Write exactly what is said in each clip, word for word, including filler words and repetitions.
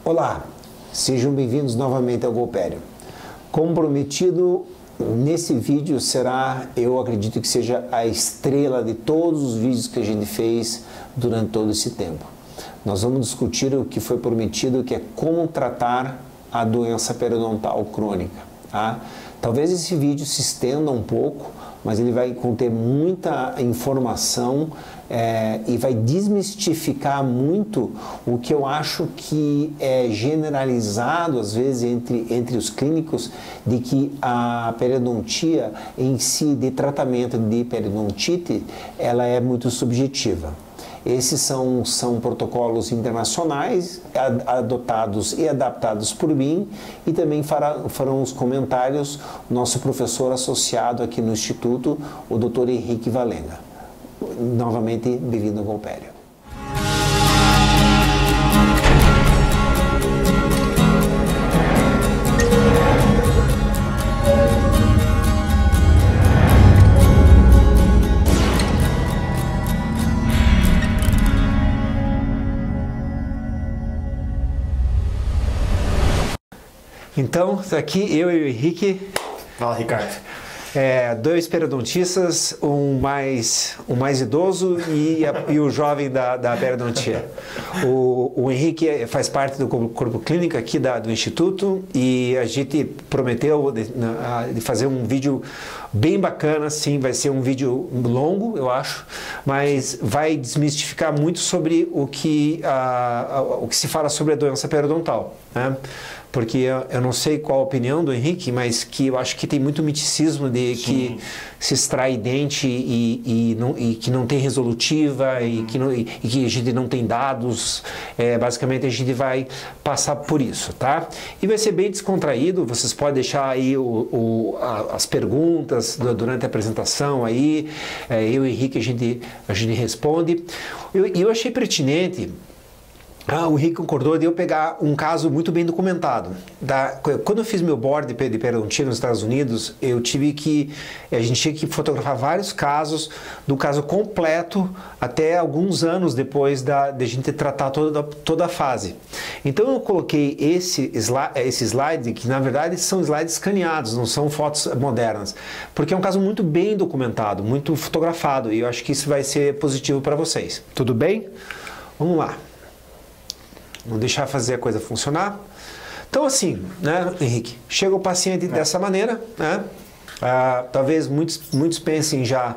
Olá, sejam bem-vindos novamente ao Golpério. Como prometido, nesse vídeo será, eu acredito que seja a estrela de todos os vídeos que a gente fez durante todo esse tempo. Nós vamos discutir o que foi prometido, que é como tratar a doença periodontal crônica. Tá? Talvez esse vídeo se estenda um pouco, mas ele vai conter muita informação é, e vai desmistificar muito o que eu acho que é generalizado, às vezes, entre, entre os clínicos, de que a periodontia em si, de tratamento de periodontite, ela é muito subjetiva. Esses são, são protocolos internacionais adotados e adaptados por mim, e também fará, farão os comentários nosso professor associado aqui no Instituto, o doutor Henrique Valenga. Novamente, bem-vindo ao Golpério. Então, aqui eu e o Henrique. Fala, Ricardo. É, dois periodontistas, um mais, um mais idoso e, a, e o jovem da, da periodontia. O, o Henrique faz parte do corpo clínico aqui da, do Instituto, e a gente prometeu de, de fazer um vídeo bem bacana, sim, vai ser um vídeo longo, eu acho, mas vai desmistificar muito sobre o que, a, a, o que se fala sobre a doença periodontal, né? Porque eu, eu não sei qual a opinião do Henrique, mas que eu acho que tem muito miticismo de Sim. que se extrai dente e, e, não, e que não tem resolutiva, uhum. e, que não, e, e que a gente não tem dados. É, basicamente a gente vai passar por isso, tá? E vai ser bem descontraído, vocês podem deixar aí o, o, a, as perguntas durante a apresentação aí, é, eu e o Henrique a gente, a gente responde. E eu, eu achei pertinente. Ah, o Henrique concordou de eu pegar um caso muito bem documentado. Da, quando eu fiz meu board de periodontia nos Estados Unidos, eu tive que, a gente tinha que fotografar vários casos, do caso completo até alguns anos depois da, de a gente tratar toda, toda a fase. Então eu coloquei esse, esse slide, que na verdade são slides escaneados, não são fotos modernas, porque é um caso muito bem documentado, muito fotografado, e eu acho que isso vai ser positivo para vocês. Tudo bem? Vamos lá. Vamos deixar fazer a coisa funcionar. Então assim, né, Henrique, chega o paciente é. dessa maneira, né? Ah, talvez muitos, muitos pensem já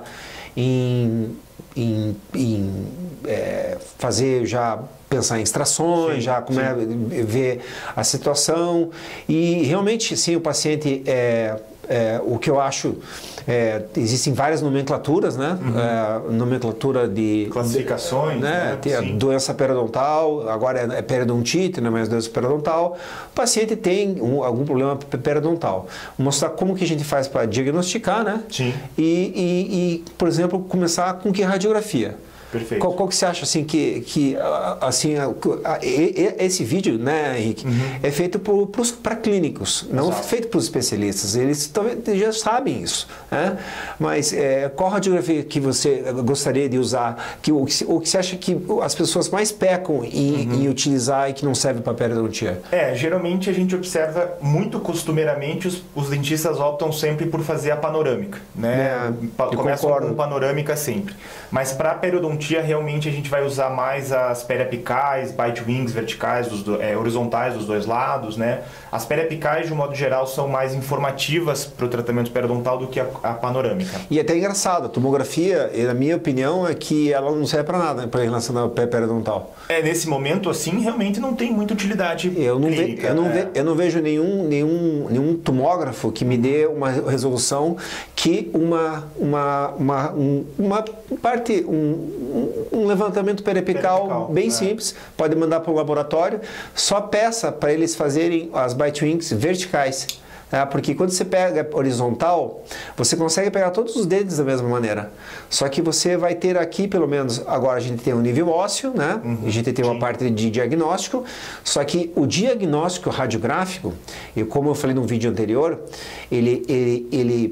em, em, em é, fazer já pensar em extrações, sim, já como é, ver a situação, e realmente sim, o paciente é, é o que eu acho, é, existem várias nomenclaturas, né? Uhum. É, nomenclatura de classificações, né? né? Tem a doença periodontal, agora é periodontite, não é mais doença periodontal. O paciente tem um, algum problema periodontal. Vou mostrar como que a gente faz para diagnosticar, né? Sim. E, e, e, por exemplo, começar com que radiografia? Perfeito. Qual, qual que você acha assim que, que assim, a, a, esse vídeo, né, Henrique, uhum. é feito para clínicos, não Exato. feito para os especialistas. Eles talvez já sabem isso, né? Mas é, qual radiografia que você gostaria de usar, que, o, que, o que você acha que as pessoas mais pecam em, uhum. em utilizar e que não serve para periodontia? É, geralmente a gente observa muito costumeiramente os, os dentistas optam sempre por fazer a panorâmica, né? É, Começam com panorâmica sempre. Mas para periodontia realmente a gente vai usar mais as periapicais, bite wings verticais, dos do, é, horizontais dos dois lados, né? As periapicais, de um modo geral, são mais informativas para o tratamento periodontal do que a, a panorâmica. E até engraçado, a tomografia, na minha opinião, é que ela não serve para nada, né, para relacionar ao pé periodontal. É, nesse momento, assim, realmente não tem muita utilidade eu não clínica. Ve, eu, não é. ve, eu não vejo nenhum, nenhum, nenhum tomógrafo que me dê uma resolução que uma, uma, uma, um, uma parte, um, um levantamento periapical, periapical bem é. simples, pode mandar para o laboratório, só peça para eles fazerem as bite wings verticais. É, porque quando você pega horizontal, você consegue pegar todos os dedos da mesma maneira. Só que você vai ter aqui, pelo menos, agora a gente tem um nível ósseo, né? Uhum, a gente tem sim. uma parte de diagnóstico, só que o diagnóstico radiográfico, e como eu falei no vídeo anterior, ele, ele, ele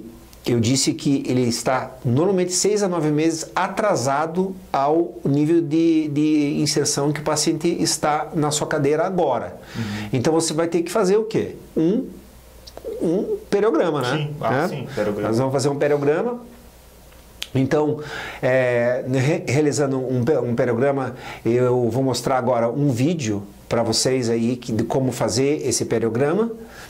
eu disse que ele está normalmente seis a nove meses atrasado ao nível de, de inserção que o paciente está na sua cadeira agora. Uhum. Então você vai ter que fazer o quê? Um, um periograma, né? Sim, ah, né? sim, periograma. Nós vamos fazer um periograma. Então, é, re, realizando um, um periograma, eu vou mostrar agora um vídeo para vocês aí que, de como fazer esse periograma.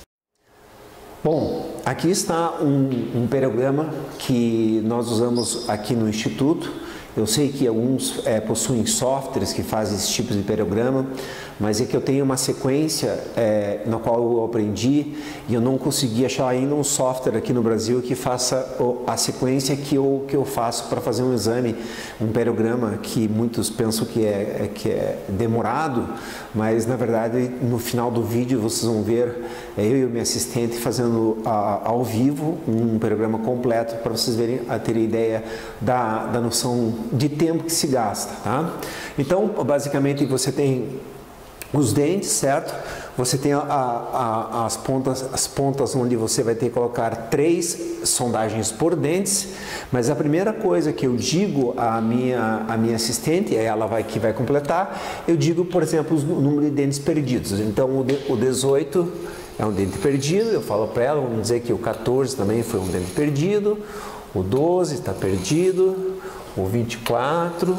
Bom, aqui está um, um periograma que nós usamos aqui no Instituto. Eu sei que alguns é, possuem softwares que fazem esse tipo de periograma, mas é que eu tenho uma sequência é, na qual eu aprendi e eu não consegui achar ainda um software aqui no Brasil que faça a sequência que eu, que eu faço para fazer um exame, um periograma que muitos pensam que é, é, que é demorado, mas na verdade no final do vídeo vocês vão ver é, eu e o meu assistente fazendo a, ao vivo um periograma completo para vocês verem, a terem ideia da, da noção de tempo que se gasta, tá? Então, basicamente você tem os dentes, certo? Você tem a, a, as, pontas, as pontas onde você vai ter que colocar três sondagens por dentes, mas a primeira coisa que eu digo à minha, à minha assistente, ela vai, que vai completar, eu digo, por exemplo, o número de dentes perdidos. Então, o, de, o dezoito é um dente perdido, eu falo para ela, vamos dizer que o quatorze também foi um dente perdido, o doze está perdido, o vinte e quatro...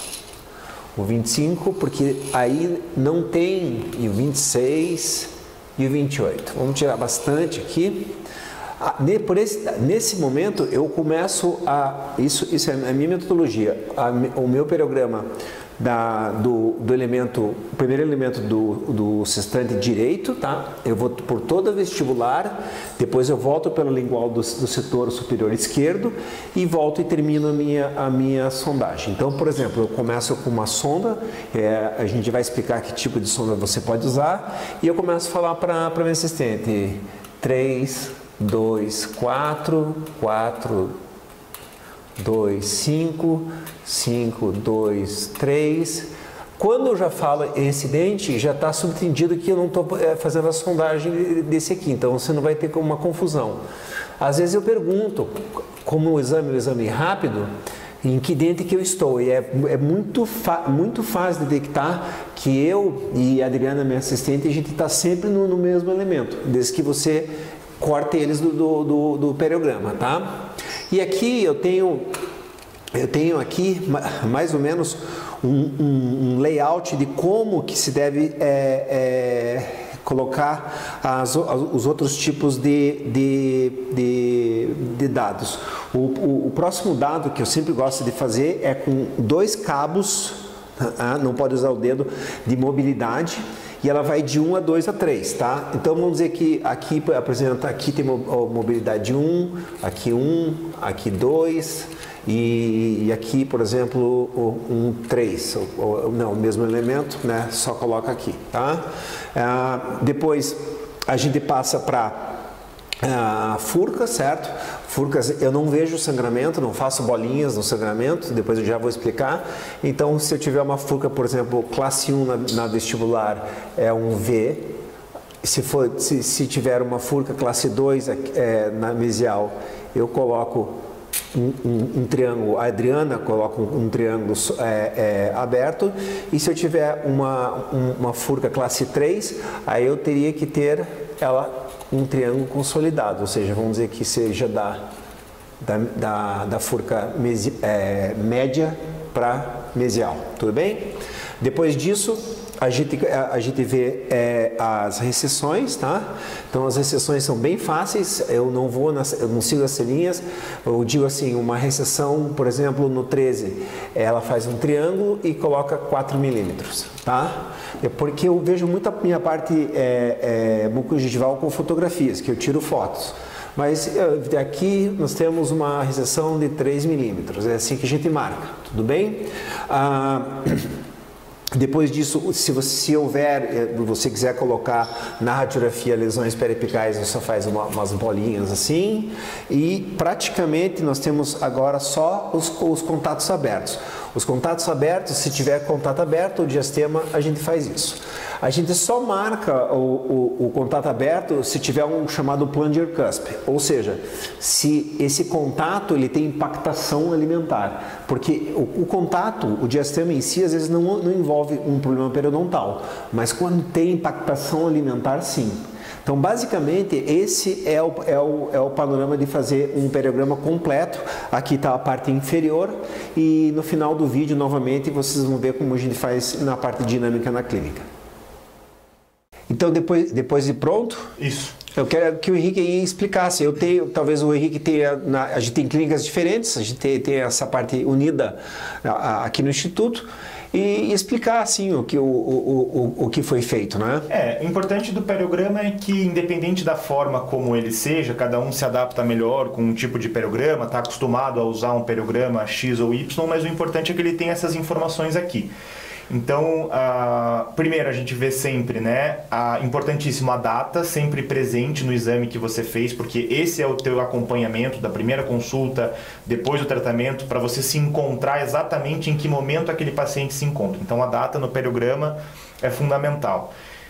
o vinte e cinco, porque aí não tem, e o vinte e seis e o vinte e oito. Vamos tirar bastante aqui. Por esse, nesse momento eu começo a, isso, isso é a minha metodologia, a, o meu periograma da, do, do elemento, o primeiro elemento do, do sextante direito, tá? Eu vou por toda a vestibular, depois eu volto pela lingual do, do setor superior esquerdo e volto e termino a minha, a minha sondagem. Então, por exemplo, eu começo com uma sonda, é, a gente vai explicar que tipo de sonda você pode usar e eu começo a falar para a minha assistente, três, dois, quatro, quatro, dois, cinco, cinco, dois, três. Quando eu já falo esse dente, já está subentendido que eu não estou é, fazendo a sondagem desse aqui, então você não vai ter uma confusão. Às vezes eu pergunto, como o exame é um exame rápido, em que dente que eu estou, e é, é muito, muito fácil de detectar que eu e a Adriana, minha assistente, a gente está sempre no, no mesmo elemento, desde que você corte eles do, do, do, do periograma, tá? E aqui eu tenho, eu tenho aqui mais ou menos um, um, um layout de como que se deve é, é, colocar as, os outros tipos de, de, de, de dados. O, o, o próximo dado que eu sempre gosto de fazer é com dois cabos, não pode usar o dedo, de mobilidade. E ela vai de um a dois a três, tá? Então vamos dizer que aqui apresenta, aqui tem mobilidade um, aqui um, aqui dois e, e aqui, por exemplo, um três, ou, não, o mesmo elemento, né? Só coloca aqui, tá? Ah, depois a gente passa para a furca, certo? Furcas, eu não vejo sangramento, não faço bolinhas no sangramento, depois eu já vou explicar. Então, se eu tiver uma furca, por exemplo, classe um na, na vestibular, é um V. Se, for, se, se tiver uma furca classe dois é, na mesial, eu coloco um, um, um triângulo, a Adriana coloca um, um triângulo é, é, aberto. E se eu tiver uma, um, uma furca classe três, aí eu teria que ter ela um triângulo consolidado, ou seja, vamos dizer que seja da, da, da, da furca mesi, é, média para mesial, tudo bem? Depois disso, a gente, a gente vê é, as recessões, tá? Então as recessões são bem fáceis, eu não vou, nas, eu não sigo as linhas, eu digo assim, uma recessão, por exemplo, no treze, ela faz um triângulo e coloca quatro milímetros, tá? É porque eu vejo muito a minha parte é, é, bucogengival com fotografias, que eu tiro fotos. Mas aqui nós temos uma recessão de três milímetros, é assim que a gente marca, tudo bem? Ah, depois disso, se, você, se houver, você quiser colocar na radiografia lesões periapicais, você só faz uma, umas bolinhas assim. E praticamente nós temos agora só os, os contatos abertos. Os contatos abertos, se tiver contato aberto, o diastema, a gente faz isso. A gente só marca o, o, o contato aberto se tiver um chamado plunger cusp, ou seja, se esse contato ele tem impactação alimentar, porque o, o contato, o diastema em si, às vezes não, não envolve um problema periodontal, mas quando tem impactação alimentar, sim. Então, basicamente, esse é o, é, o, é o panorama de fazer um periograma completo. Aqui está a parte inferior e no final do vídeo, novamente, vocês vão ver como a gente faz na parte dinâmica na clínica. Então, depois, depois de pronto, isso. Eu quero que o Henrique aí explicasse. Eu tenho, talvez o Henrique tenha, na, a gente tem clínicas diferentes, a gente tem, tem essa parte unida a, a, aqui no Instituto. E explicar assim o que, o, o, o, o que foi feito, né? É, o importante do periograma é que, independente da forma como ele seja, cada um se adapta melhor com um tipo de periograma, está acostumado a usar um periograma X ou Y, mas o importante é que ele tenha essas informações aqui. Então, uh, primeiro a gente vê sempre, né, a, importantíssimo a data, sempre presente no exame que você fez, porque esse é o teu acompanhamento da primeira consulta, depois do tratamento, para você se encontrar exatamente em que momento aquele paciente se encontra. Então, a data no periograma é fundamental.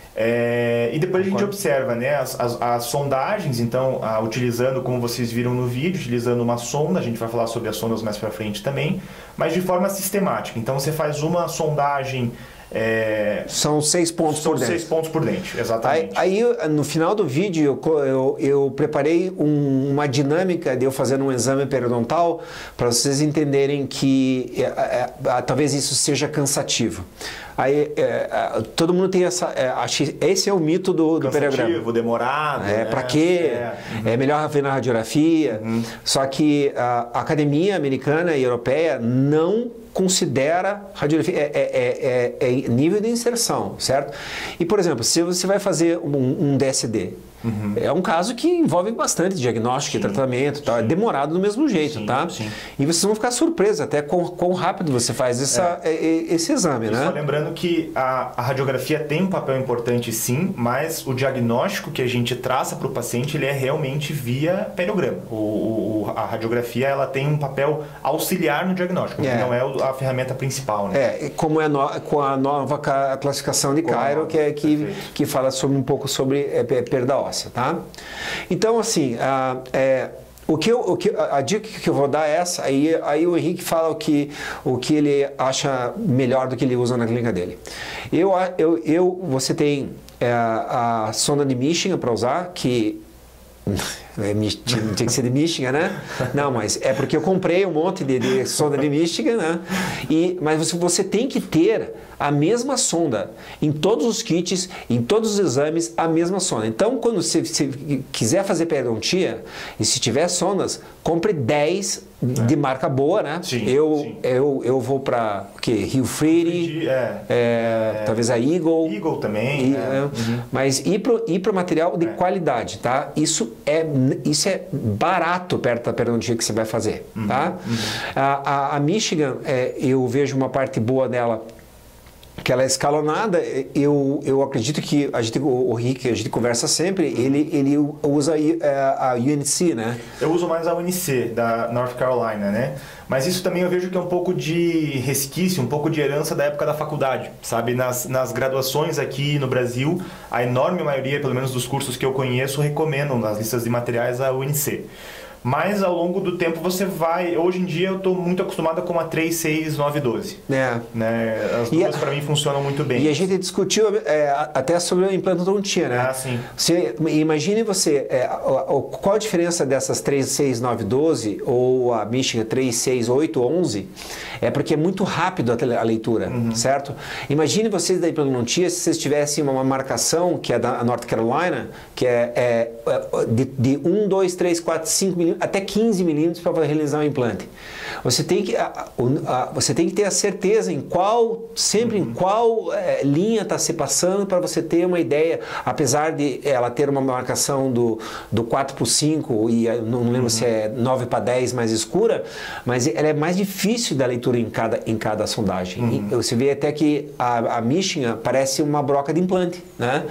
É, e depois a gente observa, né, as, as, as sondagens, então, a, utilizando, como vocês viram no vídeo, utilizando uma sonda, a gente vai falar sobre as sondas mais para frente também, mas de forma sistemática. Então, você faz uma sondagem... É, são seis pontos são por dente. seis pontos por dente, exatamente. Aí, aí no final do vídeo, eu, eu, eu preparei um, uma dinâmica de eu fazendo um exame periodontal para vocês entenderem que é, é, é, talvez isso seja cansativo. Aí, é, é, todo mundo tem essa... É, acho, esse é o mito do, do periograma. Cansativo, demorado. É, né? Para quê? É, uhum. É melhor ver na radiografia. Uhum. Só que a academia americana e europeia não considera radiografia, é, é, é, é nível de inserção, certo? E, por exemplo, se você vai fazer um, um D S D, uhum. é um caso que envolve bastante diagnóstico sim, e tratamento, tá? É demorado do mesmo jeito, sim, tá? Sim. E vocês vão ficar surpresos até com quão rápido você faz essa, é. esse exame, né? Só lembrando que a, a radiografia tem um papel importante sim, mas o diagnóstico que a gente traça para o paciente, ele é realmente via periograma. O, o, a radiografia, ela tem um papel auxiliar no diagnóstico, é. não é a ferramenta principal, né? É, como é no, com a nova classificação de Cairo, que, é, que, que fala sobre, um pouco sobre é, perda óssea, tá? Então, assim, a, é, o que eu, o que, a dica que eu vou dar é essa, aí, aí o Henrique fala o que, o que ele acha melhor do que ele usa na clínica dele. Eu, eu, eu, você tem é, a sonda de Michigan para usar, que... tinha que ser de Michigan, né? Não, mas é porque eu comprei um monte de, de sonda de Michigan, né? E, mas você, você tem que ter a mesma sonda em todos os kits, em todos os exames, a mesma sonda. Então, quando você, você quiser fazer periodontia, e se tiver sondas, compre dez de é. marca boa, né? Sim, eu, sim. eu eu vou para o quê? Rio Freire, é, é, é, talvez a Eagle. Eagle também. E, é. Uhum. Mas ir para ir para material de é. qualidade, tá? Isso é isso é barato perto da periodontia que você vai fazer, uhum. tá? Uhum. A, a, a Michigan, é, eu vejo uma parte boa dela, que ela é escalonada. Eu, eu acredito que a gente, o, o Rick, a gente conversa sempre, ele, ele usa a, a U N C, né? Eu uso mais a U N C, da North Carolina, né? Mas isso também eu vejo que é um pouco de resquício, um pouco de herança da época da faculdade, sabe? Nas, nas graduações aqui no Brasil, a enorme maioria, pelo menos dos cursos que eu conheço, recomendam nas listas de materiais a U N C. Mas ao longo do tempo você vai... Hoje em dia eu estou muito acostumado com a três, seis, nove, doze. É. Né? As duas para mim funcionam muito bem. E a gente discutiu é, até sobre a implantodontia, né? Ah, sim. Você, imagine você, é, qual a diferença dessas três, seis, nove, doze ou a Michigan três, seis, oito, onze? É porque é muito rápido a leitura, uhum. certo? Imagine vocês da implantodontia se vocês tivessem uma marcação, que é da North Carolina, que é, é de, de um, dois, três, quatro, cinco milímetros, até quinze milímetros para realizar um implante. Você tem que, a, a, você tem que ter a certeza em qual, sempre uhum. em qual é, linha está se passando para você ter uma ideia, apesar de ela ter uma marcação do, do quatro por cinco e não lembro uhum. se é nove para dez mais escura, mas ela é mais difícil da leitura em cada, em cada sondagem. Uhum. E você vê até que a, a Michigan parece uma broca de implante, né?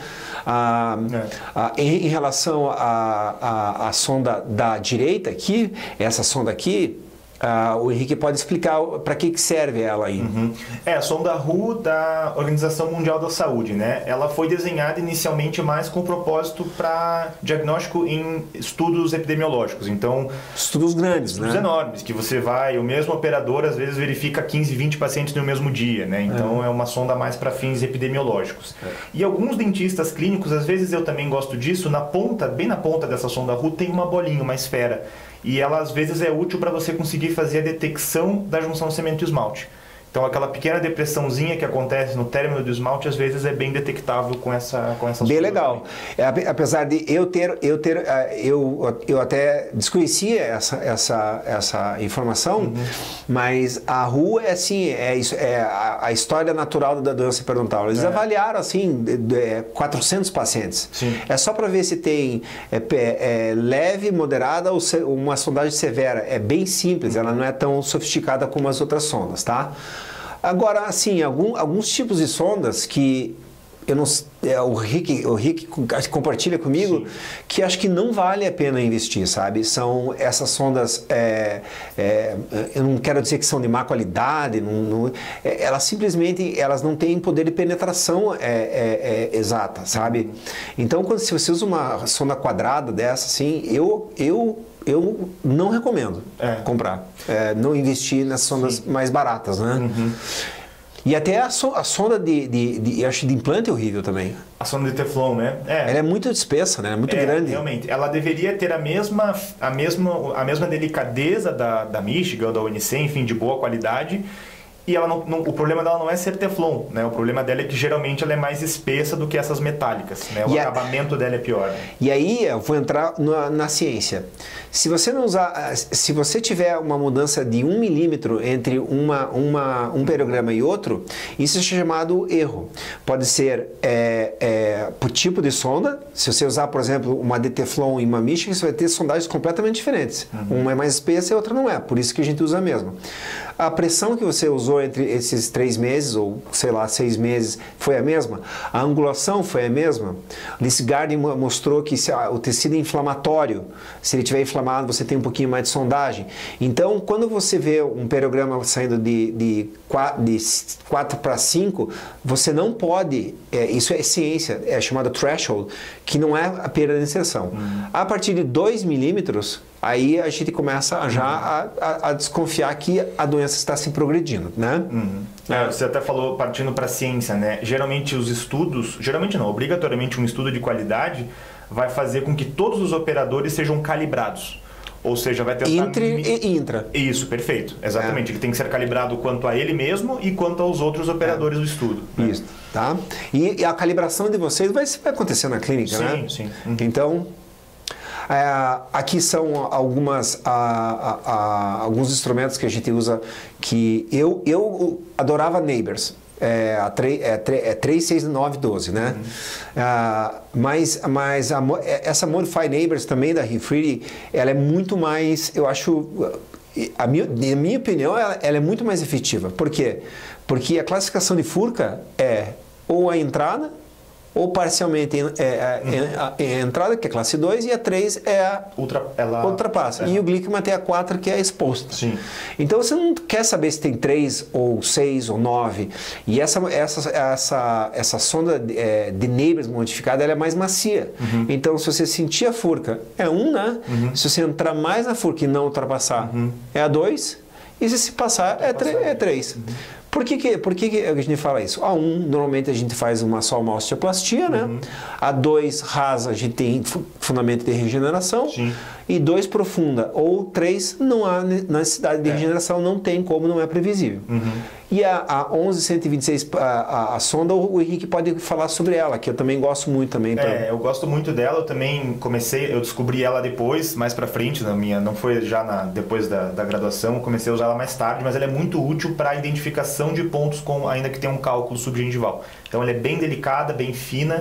A, é. a, em, em relação à a, a, a sonda da direita aqui, essa sonda aqui, Uh, o Henrique pode explicar para que, que serve ela aí. Uhum. É, a sonda R U da Organização Mundial da Saúde, né? Ela foi desenhada inicialmente mais com propósito para diagnóstico em estudos epidemiológicos. Então, estudos grandes, estudos né? enormes, que você vai, o mesmo operador às vezes verifica quinze, vinte pacientes no mesmo dia, né? Então, é, é uma sonda mais para fins epidemiológicos. É. E alguns dentistas clínicos, às vezes eu também gosto disso, na ponta, bem na ponta dessa sonda R U tem uma bolinha, uma esfera. E ela, às vezes, é útil para você conseguir fazer a detecção da junção cimento-esmalte. Então, aquela pequena depressãozinha que acontece no término do esmalte, às vezes, é bem detectável com essa com essa Bem legal. É, apesar de eu ter... Eu, ter eu, eu até desconhecia essa, essa, essa informação, uhum. mas a R U é assim, é, isso, é a, a história natural da doença periodontal. Eles é. avaliaram, assim, de, de quatrocentos pacientes. Sim. É só para ver se tem é, é, leve, moderada ou se, uma sondagem severa. É bem simples, uhum. ela não é tão sofisticada como as outras sondas, tá? Agora, assim, algum, alguns tipos de sondas que eu não, é, o Rick, o Rick compartilha comigo, sim. que acho que não vale a pena investir, sabe? São essas sondas, é, é, eu não quero dizer que são de má qualidade, não, não, é, elas simplesmente elas não têm poder de penetração é, é, é, exata, sabe? Então, quando se você usa uma sonda quadrada dessa, assim, eu... eu eu não recomendo é. comprar, é, não investir nas sondas Sim. mais baratas, né? Uhum. E até a, so, a sonda de, de, de, eu acho de implante é horrível também. A sonda de Teflon, né? É. Ela é muito espessa, né? É muito é, grande. Realmente. Ela deveria ter a mesma, a mesma, a mesma delicadeza da, da Michigan, da U N C, enfim, de boa qualidade. E ela não, não, o problema dela não é ser Teflon, né? O problema dela é que geralmente ela é mais espessa do que essas metálicas, né? O e acabamento a... dela é pior. Né? E aí eu vou entrar na, na ciência. Se você não usar, se você tiver uma mudança de um milímetro entre uma, uma, um periograma e outro, isso é chamado erro. Pode ser é, é, por tipo de sonda. Se você usar, por exemplo, uma de Teflon e uma Michigan, você vai ter sondagens completamente diferentes. Uhum. Uma é mais espessa e a outra não é. Por isso que a gente usa a mesma. A pressão que você usou entre esses três meses, ou sei lá, seis meses, foi a mesma? A angulação foi a mesma? Lisgard mostrou que se o tecido é inflamatório, se ele estiver inflamado, você tem um pouquinho mais de sondagem. Então, quando você vê um periograma saindo de, de quatro para cinco, você não pode, é, isso é ciência, é chamado threshold, que não é a perda de inserção. Uhum. A partir de dois milímetros, aí a gente começa já a, a, a desconfiar que a doença está se progredindo, né? Uhum. É, você até falou partindo para a ciência, né? Geralmente os estudos, geralmente não, obrigatoriamente um estudo de qualidade vai fazer com que todos os operadores sejam calibrados. Ou seja, vai tentar... Entre e intra. Isso, perfeito. Exatamente. É. Ele tem que ser calibrado quanto a ele mesmo e quanto aos outros operadores é. do estudo. Né? Isso, tá? E, e a calibração de vocês vai, vai acontecer na clínica, sim, né? Sim, sim. Uhum. Então... É, aqui são algumas, a, a, a, alguns instrumentos que a gente usa que eu, eu adorava Neighbors, é, a é três seis nove doze, né? Uhum. Ah, mas mas a, essa Modify Neighbors também da Refree, ela é muito mais, eu acho, a minha, na minha opinião, ela, ela é muito mais efetiva. Por quê? Porque a classificação de furca é ou a entrada, ou parcialmente é, é, é, é a entrada, que é classe dois, e a três é a Ultra, ela, ultrapassa. É. E o Glickman tem a quatro, que é a exposta. Sim. Então você não quer saber se tem três, ou seis, ou nove. E essa, essa, essa, essa sonda é, de Neighbors modificada, ela é mais macia. Uhum. Então se você sentir a furca, é um, né? Uhum. Se você entrar mais na furca e não ultrapassar, uhum. é a dois. E se se passar, é, é três. Uhum. Por que, que, por que, que a gente fala isso? A um, normalmente a gente faz uma só uma osteoplastia, né? Uhum. A dois, rasa, a gente tem fundamento de regeneração. Sim. E dois, profunda. Ou três, não há necessidade de é. regeneração, não tem como, não é previsível. Uhum. E a, a onze cento e vinte e seis, a, a, a sonda, o Henrique pode falar sobre ela, que eu também gosto muito também. Pra... É, eu gosto muito dela, eu também comecei, eu descobri ela depois, mais pra frente, na minha, não foi já na, depois da, da graduação, eu comecei a usar ela mais tarde, mas ela é muito útil para a identificação de pontos, com, ainda que tenha um cálculo subgengival. Então ela é bem delicada, bem fina,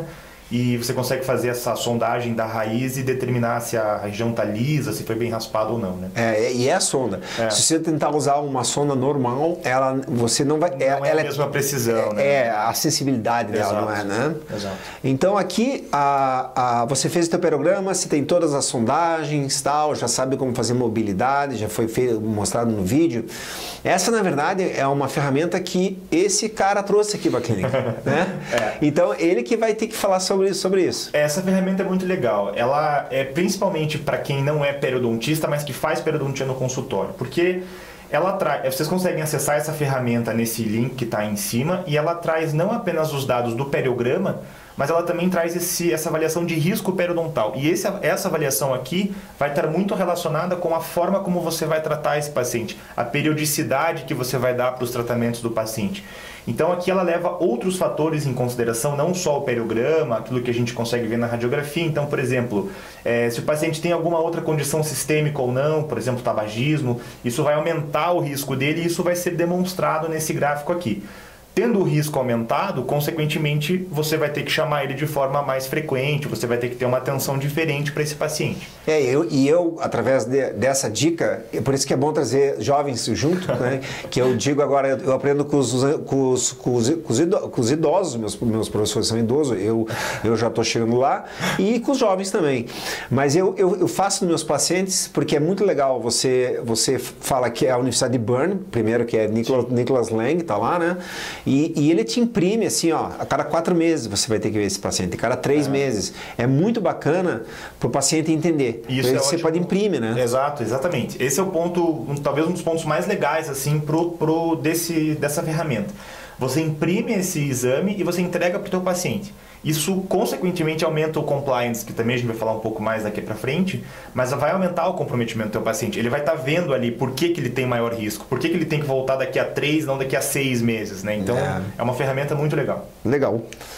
e você consegue fazer essa sondagem da raiz e determinar se a região está lisa, se foi bem raspado ou não, né? É, e é a sonda. É. Se você tentar usar uma sonda normal, ela, você não vai... Não é, é a mesma precisão, é, né? É, a sensibilidade dela, Exato. Não é, né? Exato. Então aqui, a, a, você fez o teu programa, você tem todas as sondagens, tal, já sabe como fazer mobilidade, já foi feito, mostrado no vídeo. Essa, na verdade, é uma ferramenta que esse cara trouxe aqui para a clínica, né? É. Então, ele que vai ter que falar sobre isso, sobre isso. Essa ferramenta é muito legal. Ela é principalmente para quem não é periodontista, mas que faz periodontia no consultório. Porque ela traz, vocês conseguem acessar essa ferramenta nesse link que está em cima e ela traz não apenas os dados do periograma, mas ela também traz esse, essa avaliação de risco periodontal. E esse, essa avaliação aqui vai estar muito relacionada com a forma como você vai tratar esse paciente, a periodicidade que você vai dar para os tratamentos do paciente. Então aqui ela leva outros fatores em consideração, não só o periograma, aquilo que a gente consegue ver na radiografia. Então, por exemplo, é, se o paciente tem alguma outra condição sistêmica ou não, por exemplo, tabagismo, isso vai aumentar o risco dele e isso vai ser demonstrado nesse gráfico aqui. Tendo o risco aumentado, consequentemente, você vai ter que chamar ele de forma mais frequente, você vai ter que ter uma atenção diferente para esse paciente. É, eu, e eu, através de, dessa dica, por isso que é bom trazer jovens junto, né? Que eu digo agora, eu aprendo com os, com os, com os, com os idosos, meus, meus professores são idosos, eu, eu já estou chegando lá, e com os jovens também. Mas eu, eu, eu faço nos meus pacientes, porque é muito legal, você, você fala que é a Universidade de Bern, primeiro que é Nicholas, Nicholas Lang, está lá, né? E, e ele te imprime assim, ó, a cada quatro meses você vai ter que ver esse paciente, a cada três é. meses. É muito bacana para o paciente entender. Isso é você ótimo. pode imprimir, né? Exato, exatamente. Esse é o ponto, um, talvez um dos pontos mais legais assim pro, pro desse, dessa ferramenta. Você imprime esse exame e você entrega para o teu paciente. Isso, consequentemente, aumenta o compliance, que também a gente vai falar um pouco mais daqui para frente, mas vai aumentar o comprometimento do teu paciente. Ele vai estar tá vendo ali por que, que ele tem maior risco, por que, que ele tem que voltar daqui a três, não daqui a seis meses, né? Então, é, é uma ferramenta muito legal. Legal.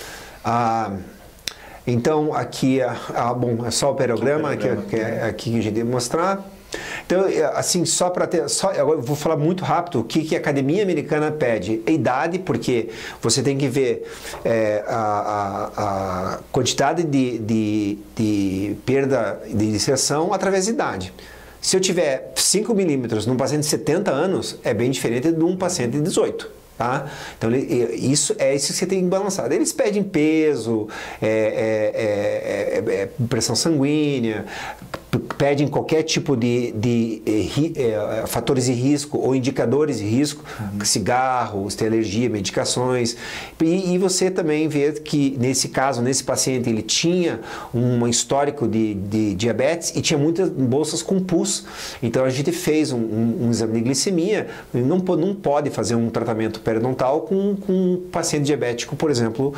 Ah, então, aqui, ah, bom, é só o periograma, o periograma que, que é aqui que a gente deve mostrar. Então, assim, só para ter, só, eu vou falar muito rápido o que, que a Academia Americana pede. A idade, porque você tem que ver é, a, a, a quantidade de, de, de perda de inserção através da idade. Se eu tiver cinco milímetros num paciente de setenta anos, é bem diferente de um paciente de dezoito. Tá? Então, isso é isso que você tem que balançar. Eles pedem peso, é, é, é, é, pressão sanguínea, pedem qualquer tipo de, de, de, de é, fatores de risco ou indicadores de risco, uhum. cigarro, se tem alergia, medicações. E, e você também vê que, nesse caso, nesse paciente, ele tinha um histórico de, de diabetes e tinha muitas bolsas com pus. Então, a gente fez um, um, um exame de glicemia, não, não pode fazer um tratamento periodontal com, com um paciente diabético, por exemplo,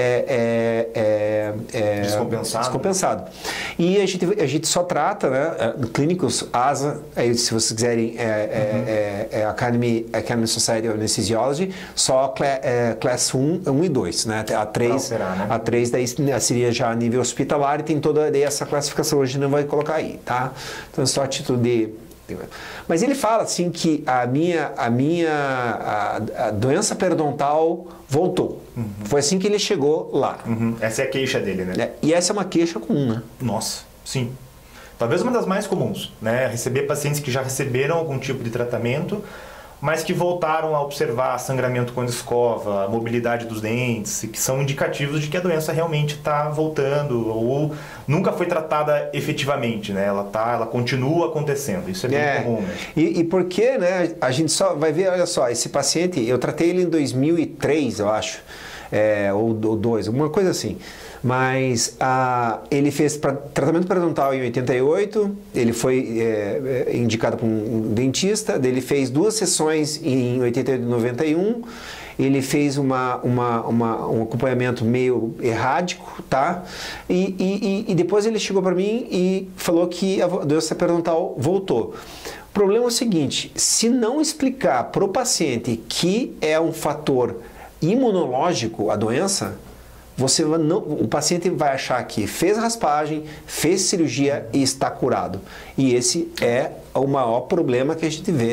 é, é, é, descompensado. descompensado. E a gente, a gente só trata, né, clínicos, A S A, aí, se vocês quiserem, é, uhum. é, é, Academy, Academy Society of Anesthesiology, só cl é, Class um, um e dois, né? A três, operar, né? A três daí seria já a nível hospitalar e tem toda essa classificação, hoje não vai colocar aí, tá? Então, só a título de... Mas ele fala assim que a minha, a minha a, a doença periodontal voltou. Uhum. Foi assim que ele chegou lá. Uhum. Essa é a queixa dele, né? É, e essa é uma queixa comum, né? Nossa, sim. Talvez uma das mais comuns, né? Receber pacientes que já receberam algum tipo de tratamento, mas que voltaram a observar sangramento quando escova, mobilidade dos dentes, que são indicativos de que a doença realmente está voltando ou nunca foi tratada efetivamente, né? Ela tá, ela continua acontecendo. Isso é bem é. comum, né? E, e por que, né? A gente só vai ver, olha só, esse paciente, eu tratei ele em dois mil e três, eu acho, é, ou dois, alguma coisa assim. Mas ah, ele fez pra, tratamento periodontal em oitenta e oito, ele foi é, indicado para um dentista, ele fez duas sessões em oitenta e oito e noventa e um, ele fez uma, uma, uma, um acompanhamento meio errático, tá? E, e, e depois ele chegou para mim e falou que a doença periodontal voltou. O problema é o seguinte, se não explicar para o paciente que é um fator imunológico a doença, você não, o paciente vai achar que fez raspagem, fez cirurgia e está curado. E esse é o maior problema que a gente vê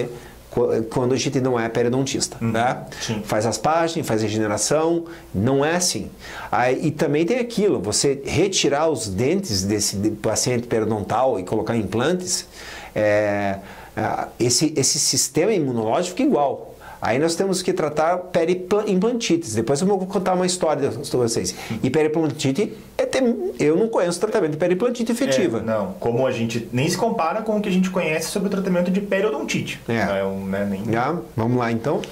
quando a gente não é periodontista, uhum, né? Sim. Faz raspagem, faz regeneração, não é assim. Aí, e também tem aquilo, você retirar os dentes desse paciente periodontal e colocar implantes, é, esse, esse sistema imunológico fica igual. Aí nós temos que tratar periimplantites. Depois eu vou contar uma história para vocês. E periimplantite, é ter, eu não conheço tratamento de periimplantite efetiva. É, não, como a gente nem se compara com o que a gente conhece sobre o tratamento de periodontite. É. Não é um, né, nem... Já, vamos lá então.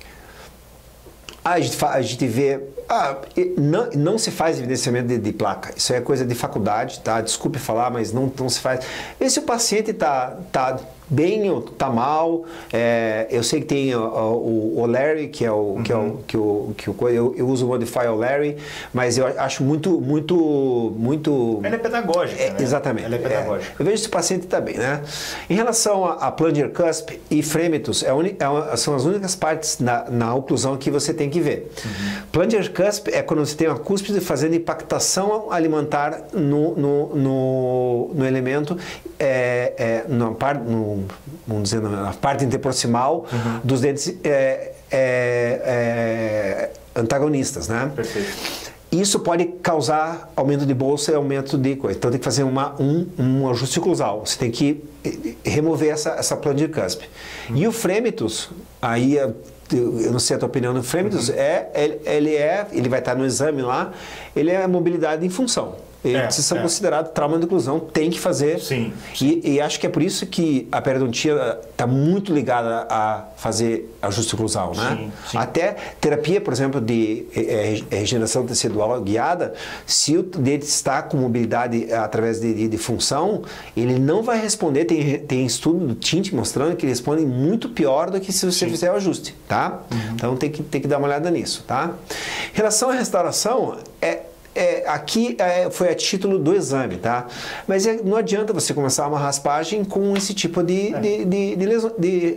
Ah, a, gente, a gente vê... Ah, não, não se faz evidenciamento de, de placa. Isso é coisa de faculdade, tá? Desculpe falar, mas não, não se faz. Vê se o paciente está... Tá, bem ou tá mal. É, eu sei que tem o, o, o Larry, que é o, uhum, que é o que o que o eu, eu uso o Modify Larry, mas eu acho muito muito muito. Ela é pedagógica, é, né? Exatamente. Ela é pedagógica. É, eu vejo se o paciente está bem, né? Em relação a, a plunger cusp e fremitus, é uni, é, são as únicas partes na, na oclusão que você tem que ver. Uhum. Plunger cusp é quando você tem uma cúspide fazendo impactação alimentar no no, no, no elemento é, é, na parte no vamos dizer, na parte interproximal, uhum, dos dentes é, é, é, antagonistas, né? Perfeito. Isso pode causar aumento de bolsa e aumento de coisa. Então tem que fazer uma, um, um ajuste oclusal. Você tem que remover essa, essa plunger cusp. Uhum. E o fremitus, aí eu não sei a tua opinião do fremitus, uhum, é, ele, ele é, ele vai estar no exame lá, ele é mobilidade em função. Eles é, são é. considerados trauma de oclusão, tem que fazer. Sim, sim. E, e acho que é por isso que a periodontia está muito ligada a fazer ajuste oclusal, né? Sim, sim. Até terapia, por exemplo, de é, regeneração tecidual guiada, se o dente está com mobilidade através de, de, de função, ele não vai responder. Tem, tem estudo do Tint mostrando que ele responde muito pior do que se você sim. fizer o ajuste, tá? Uhum. Então tem que, tem que dar uma olhada nisso, tá? Em relação à restauração, é É, aqui é, foi a título do exame, tá? Mas é, não adianta você começar uma raspagem com esse tipo de, é. de, de, de, lesão, de...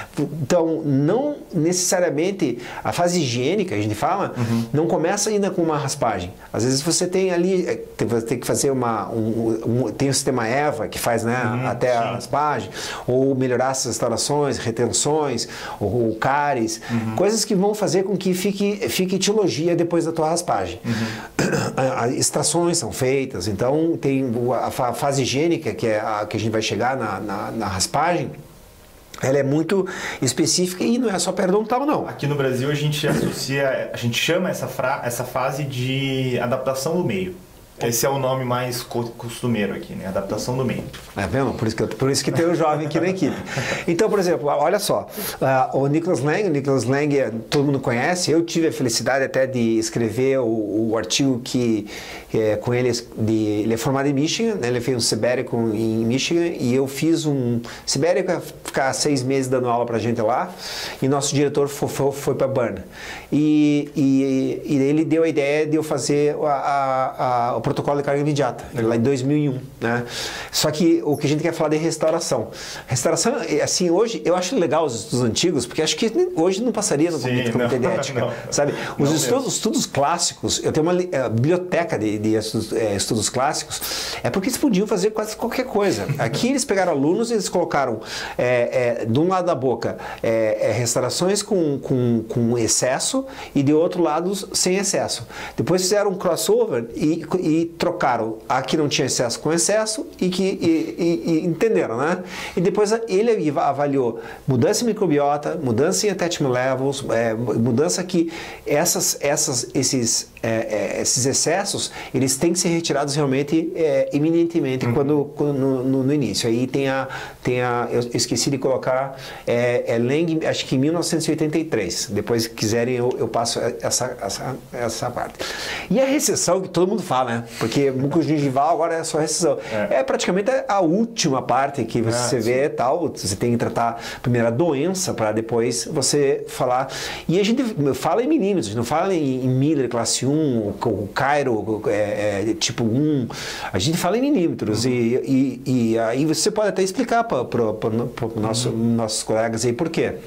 Então, não necessariamente a fase higiênica, a gente fala, uhum, não começa ainda com uma raspagem. Às vezes você tem ali, tem, tem que fazer uma... Um, um, tem o sistema EVA, que faz, né, uhum, até sim. a raspagem, ou melhorar essas restaurações, retenções, ou, ou cáries, uhum, coisas que vão fazer com que fique, fique etiologia depois da tua raspagem. Uhum. As extrações são feitas, então tem a fase higiênica, que é a que a gente vai chegar na, na, na raspagem, ela é muito específica e não é só periodontal, não. Aqui no Brasil a gente associa, a gente chama essa, fra, essa fase de adaptação do meio. Esse é o nome mais costumeiro aqui, né? Adaptação do meio. É vendo? Por isso que, por isso que tem o jovem aqui na equipe. Então, por exemplo, olha só, uh, o Nicholas Lang, o Nicholas Lang todo mundo conhece, eu tive a felicidade até de escrever o, o artigo que é, com ele, de, ele é formado em Michigan, né? Ele fez um Sibérico em Michigan e eu fiz um Sibérico para ficar seis meses dando aula pra gente lá e nosso diretor foi, foi, foi para Burn. E, e, e ele deu a ideia de eu fazer a, a, a, o protocolo de carga imediata, lá em dois mil e um, né? Só que o que a gente quer falar de restauração. Restauração, assim, hoje, eu acho legal os estudos antigos, porque acho que hoje não passaria no comitê de ética, não, sabe? Os estudos, estudos clássicos, eu tenho uma uh, biblioteca de, de estudos, é, estudos clássicos, é porque eles podiam fazer quase qualquer coisa. Aqui eles pegaram alunos e eles colocaram, é, é, de um lado da boca, é, é, restaurações com, com, com excesso e de outro lado sem excesso. Depois fizeram um crossover e, e trocaram a que não tinha excesso com excesso e que e, e, e entenderam, né? E depois ele avaliou mudança em microbiota, mudança em attachment levels, é, mudança que essas, essas, esses, é, é, esses excessos eles têm que ser retirados realmente é, iminentemente uhum. quando, quando no, no, no início. Aí tem a, tem a eu esqueci de colocar é, é Lang, acho que em mil novecentos e oitenta e três. Depois, se quiserem, eu, eu passo essa, essa, essa parte. E a recessão que todo mundo fala, né? Porque mucogingival agora é só recessão. É, é praticamente a última parte que você é, vê tal. Você tem que tratar primeiro a doença para depois você falar. E a gente fala em milímetros, a gente não fala em, em Miller classe um, o Cairo é, é, tipo um. A gente fala em milímetros. Uhum. E, e, e aí você pode até explicar para pro, pro, pro nosso, uhum. nossos colegas aí por quê.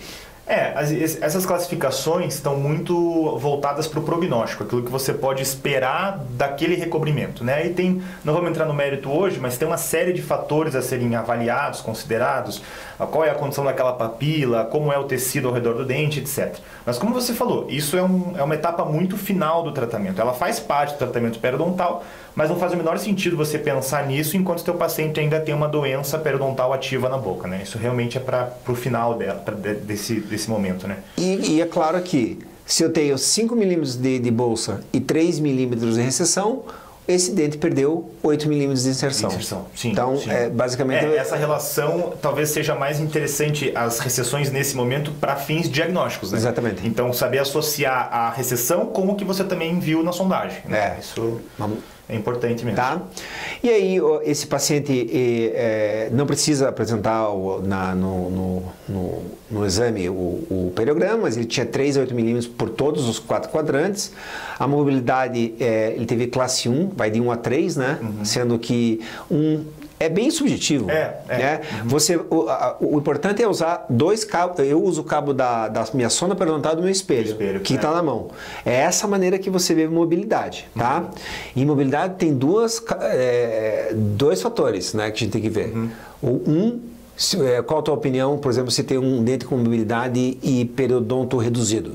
É, as, essas classificações estão muito voltadas para o prognóstico, aquilo que você pode esperar daquele recobrimento, né? E tem, não vamos entrar no mérito hoje, mas tem uma série de fatores a serem avaliados, considerados, qual é a condição daquela papila, como é o tecido ao redor do dente, etcétera. Mas como você falou, isso é, um, é uma etapa muito final do tratamento. Ela faz parte do tratamento periodontal, mas não faz o menor sentido você pensar nisso enquanto o teu paciente ainda tem uma doença periodontal ativa na boca, né? Isso realmente é para o final dela, pra, desse, desse momento, né? E, e é claro que se eu tenho cinco milímetros de, de bolsa e três milímetros de recessão, esse dente perdeu oito milímetros de inserção. De inserção. Sim, então, sim. É, basicamente... É, essa relação talvez seja mais interessante as recessões nesse momento para fins diagnósticos, né? Exatamente. Então, saber associar a recessão com o que você também viu na sondagem, né? É. Isso... Vamos... É importante mesmo. Tá? E aí, esse paciente é, não precisa apresentar o, na, no, no, no, no exame o, o periograma, mas ele tinha três a oito milímetros por todos os quatro quadrantes. A mobilidade, é, ele teve classe um, vai de um a três, né? Uhum. Sendo que um é bem subjetivo. É, é. Né? Uhum. Você, o, a, o importante é usar dois cabos. Eu uso o cabo da, da minha sonda periodontal do meu espelho, espelho que está é. na mão. É essa maneira que você vê mobilidade. Tá? Uhum. E mobilidade tem duas, é, dois fatores, né, que a gente tem que ver. Uhum. Um, se, é, qual a tua opinião, por exemplo, se tem um dente com mobilidade e periodonto reduzido?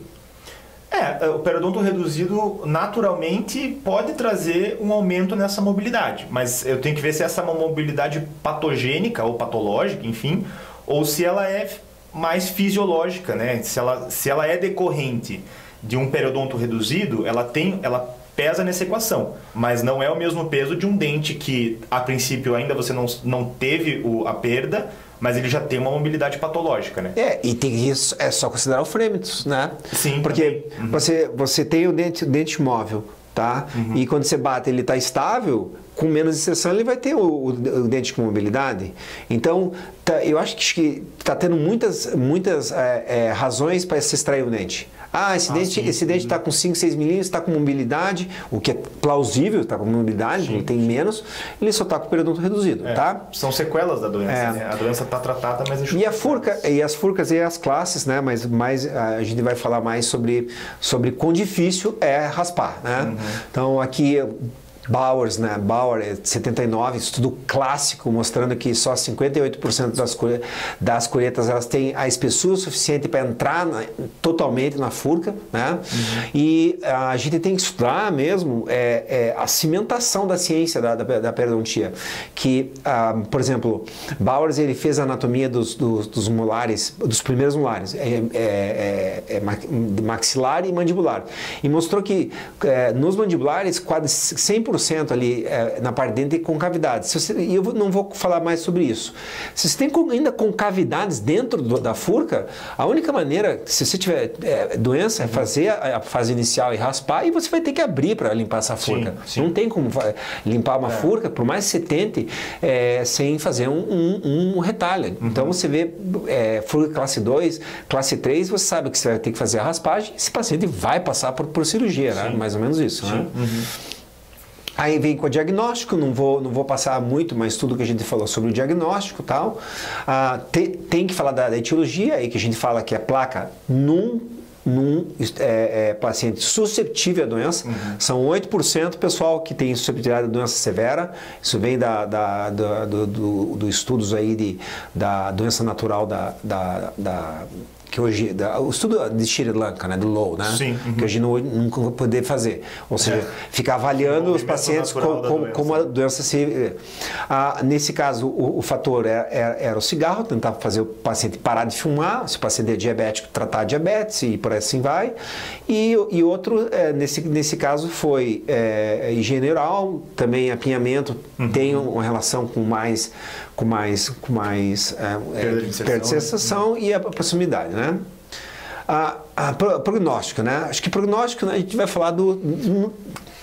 É, o periodonto reduzido naturalmente pode trazer um aumento nessa mobilidade, mas eu tenho que ver se essa é uma mobilidade patogênica ou patológica, enfim, ou se ela é mais fisiológica, né? Se ela, se ela é decorrente de um periodonto reduzido, ela tem, ela pesa nessa equação, mas não é o mesmo peso de um dente que, a princípio, ainda você não, não teve o, a perda, mas ele já tem uma mobilidade patológica, né? É, e tem isso, é só considerar o frêmitos, né? Sim. Porque uhum. você, você tem o dente, o dente móvel, tá? Uhum. E quando você bate ele está estável, com menos inserção ele vai ter o, o, o dente com mobilidade. Então, tá, eu acho que está tendo muitas, muitas é, é, razões para se extrair o dente. Ah, esse ah, dente esse dente está com cinco, seis milímetros, está com mobilidade, o que é plausível, está com mobilidade, sim, ele tem menos, ele só está com o periodonto reduzido, é, tá? São sequelas da doença, é. né? A doença está tratada, mas... E a furca, e as furcas e as classes, né? Mas mais, a gente vai falar mais sobre, sobre quão difícil é raspar, né? Uhum. Então, aqui... Bowers, né? Bauer, setenta e nove, estudo clássico mostrando que só cinquenta e oito por cento das, das curetas elas têm a espessura suficiente para entrar na, totalmente na furca, né? Uhum. E a gente tem que estudar mesmo é, é, a cimentação da ciência da, da, da periodontia, que, ah, por exemplo, Bowers ele fez a anatomia dos, dos, dos molares, dos primeiros molares, é, é, é, é maxilar e mandibular, e mostrou que é, nos mandibulares quase cem por cento ali é, na parte de dentro tem concavidades. Se você, e eu não vou falar mais sobre isso. Se você tem ainda concavidades dentro do, da furca, a única maneira, se você tiver é, doença, é fazer a, a fase inicial e raspar, e você vai ter que abrir para limpar essa furca. Sim, sim. Não tem como limpar uma é. furca, por mais que você tente, é, sem fazer um, um, um retalho. Uhum. Então você vê é, furca classe dois, classe três, você sabe que você vai ter que fazer a raspagem, esse paciente vai passar por, por cirurgia, né? Mais ou menos isso. Sim. Né? Uhum. Aí vem com o diagnóstico, não vou, não vou passar muito, mas tudo que a gente falou sobre o diagnóstico e tal. Ah, tem, tem que falar da, da etiologia, aí que a gente fala que a placa num, num é, é, paciente susceptível à doença. Uhum. São oito por cento pessoal que tem susceptibilidade à doença severa. Isso vem da, da, da, do, do, do estudos aí de, da doença natural da... da, da que hoje, da, o estudo de Sri Lanka, né, do Low, né, Sim, uhum. que hoje não nunca vou poder fazer, ou seja, é. ficar avaliando os pacientes com, com, como a doença se... Ah, nesse caso, o, o fator era, era, era o cigarro, tentar fazer o paciente parar de fumar, se o paciente é diabético, tratar a diabetes e por assim vai, e, e outro, é, nesse, nesse caso, foi é, higiene oral, também apinhamento, uhum. tem uma relação com mais... com mais, com mais é, perda de inserção, né? E a proximidade, né? A, a, pro, prognóstico, né? Acho que prognóstico, né, a gente vai falar do... do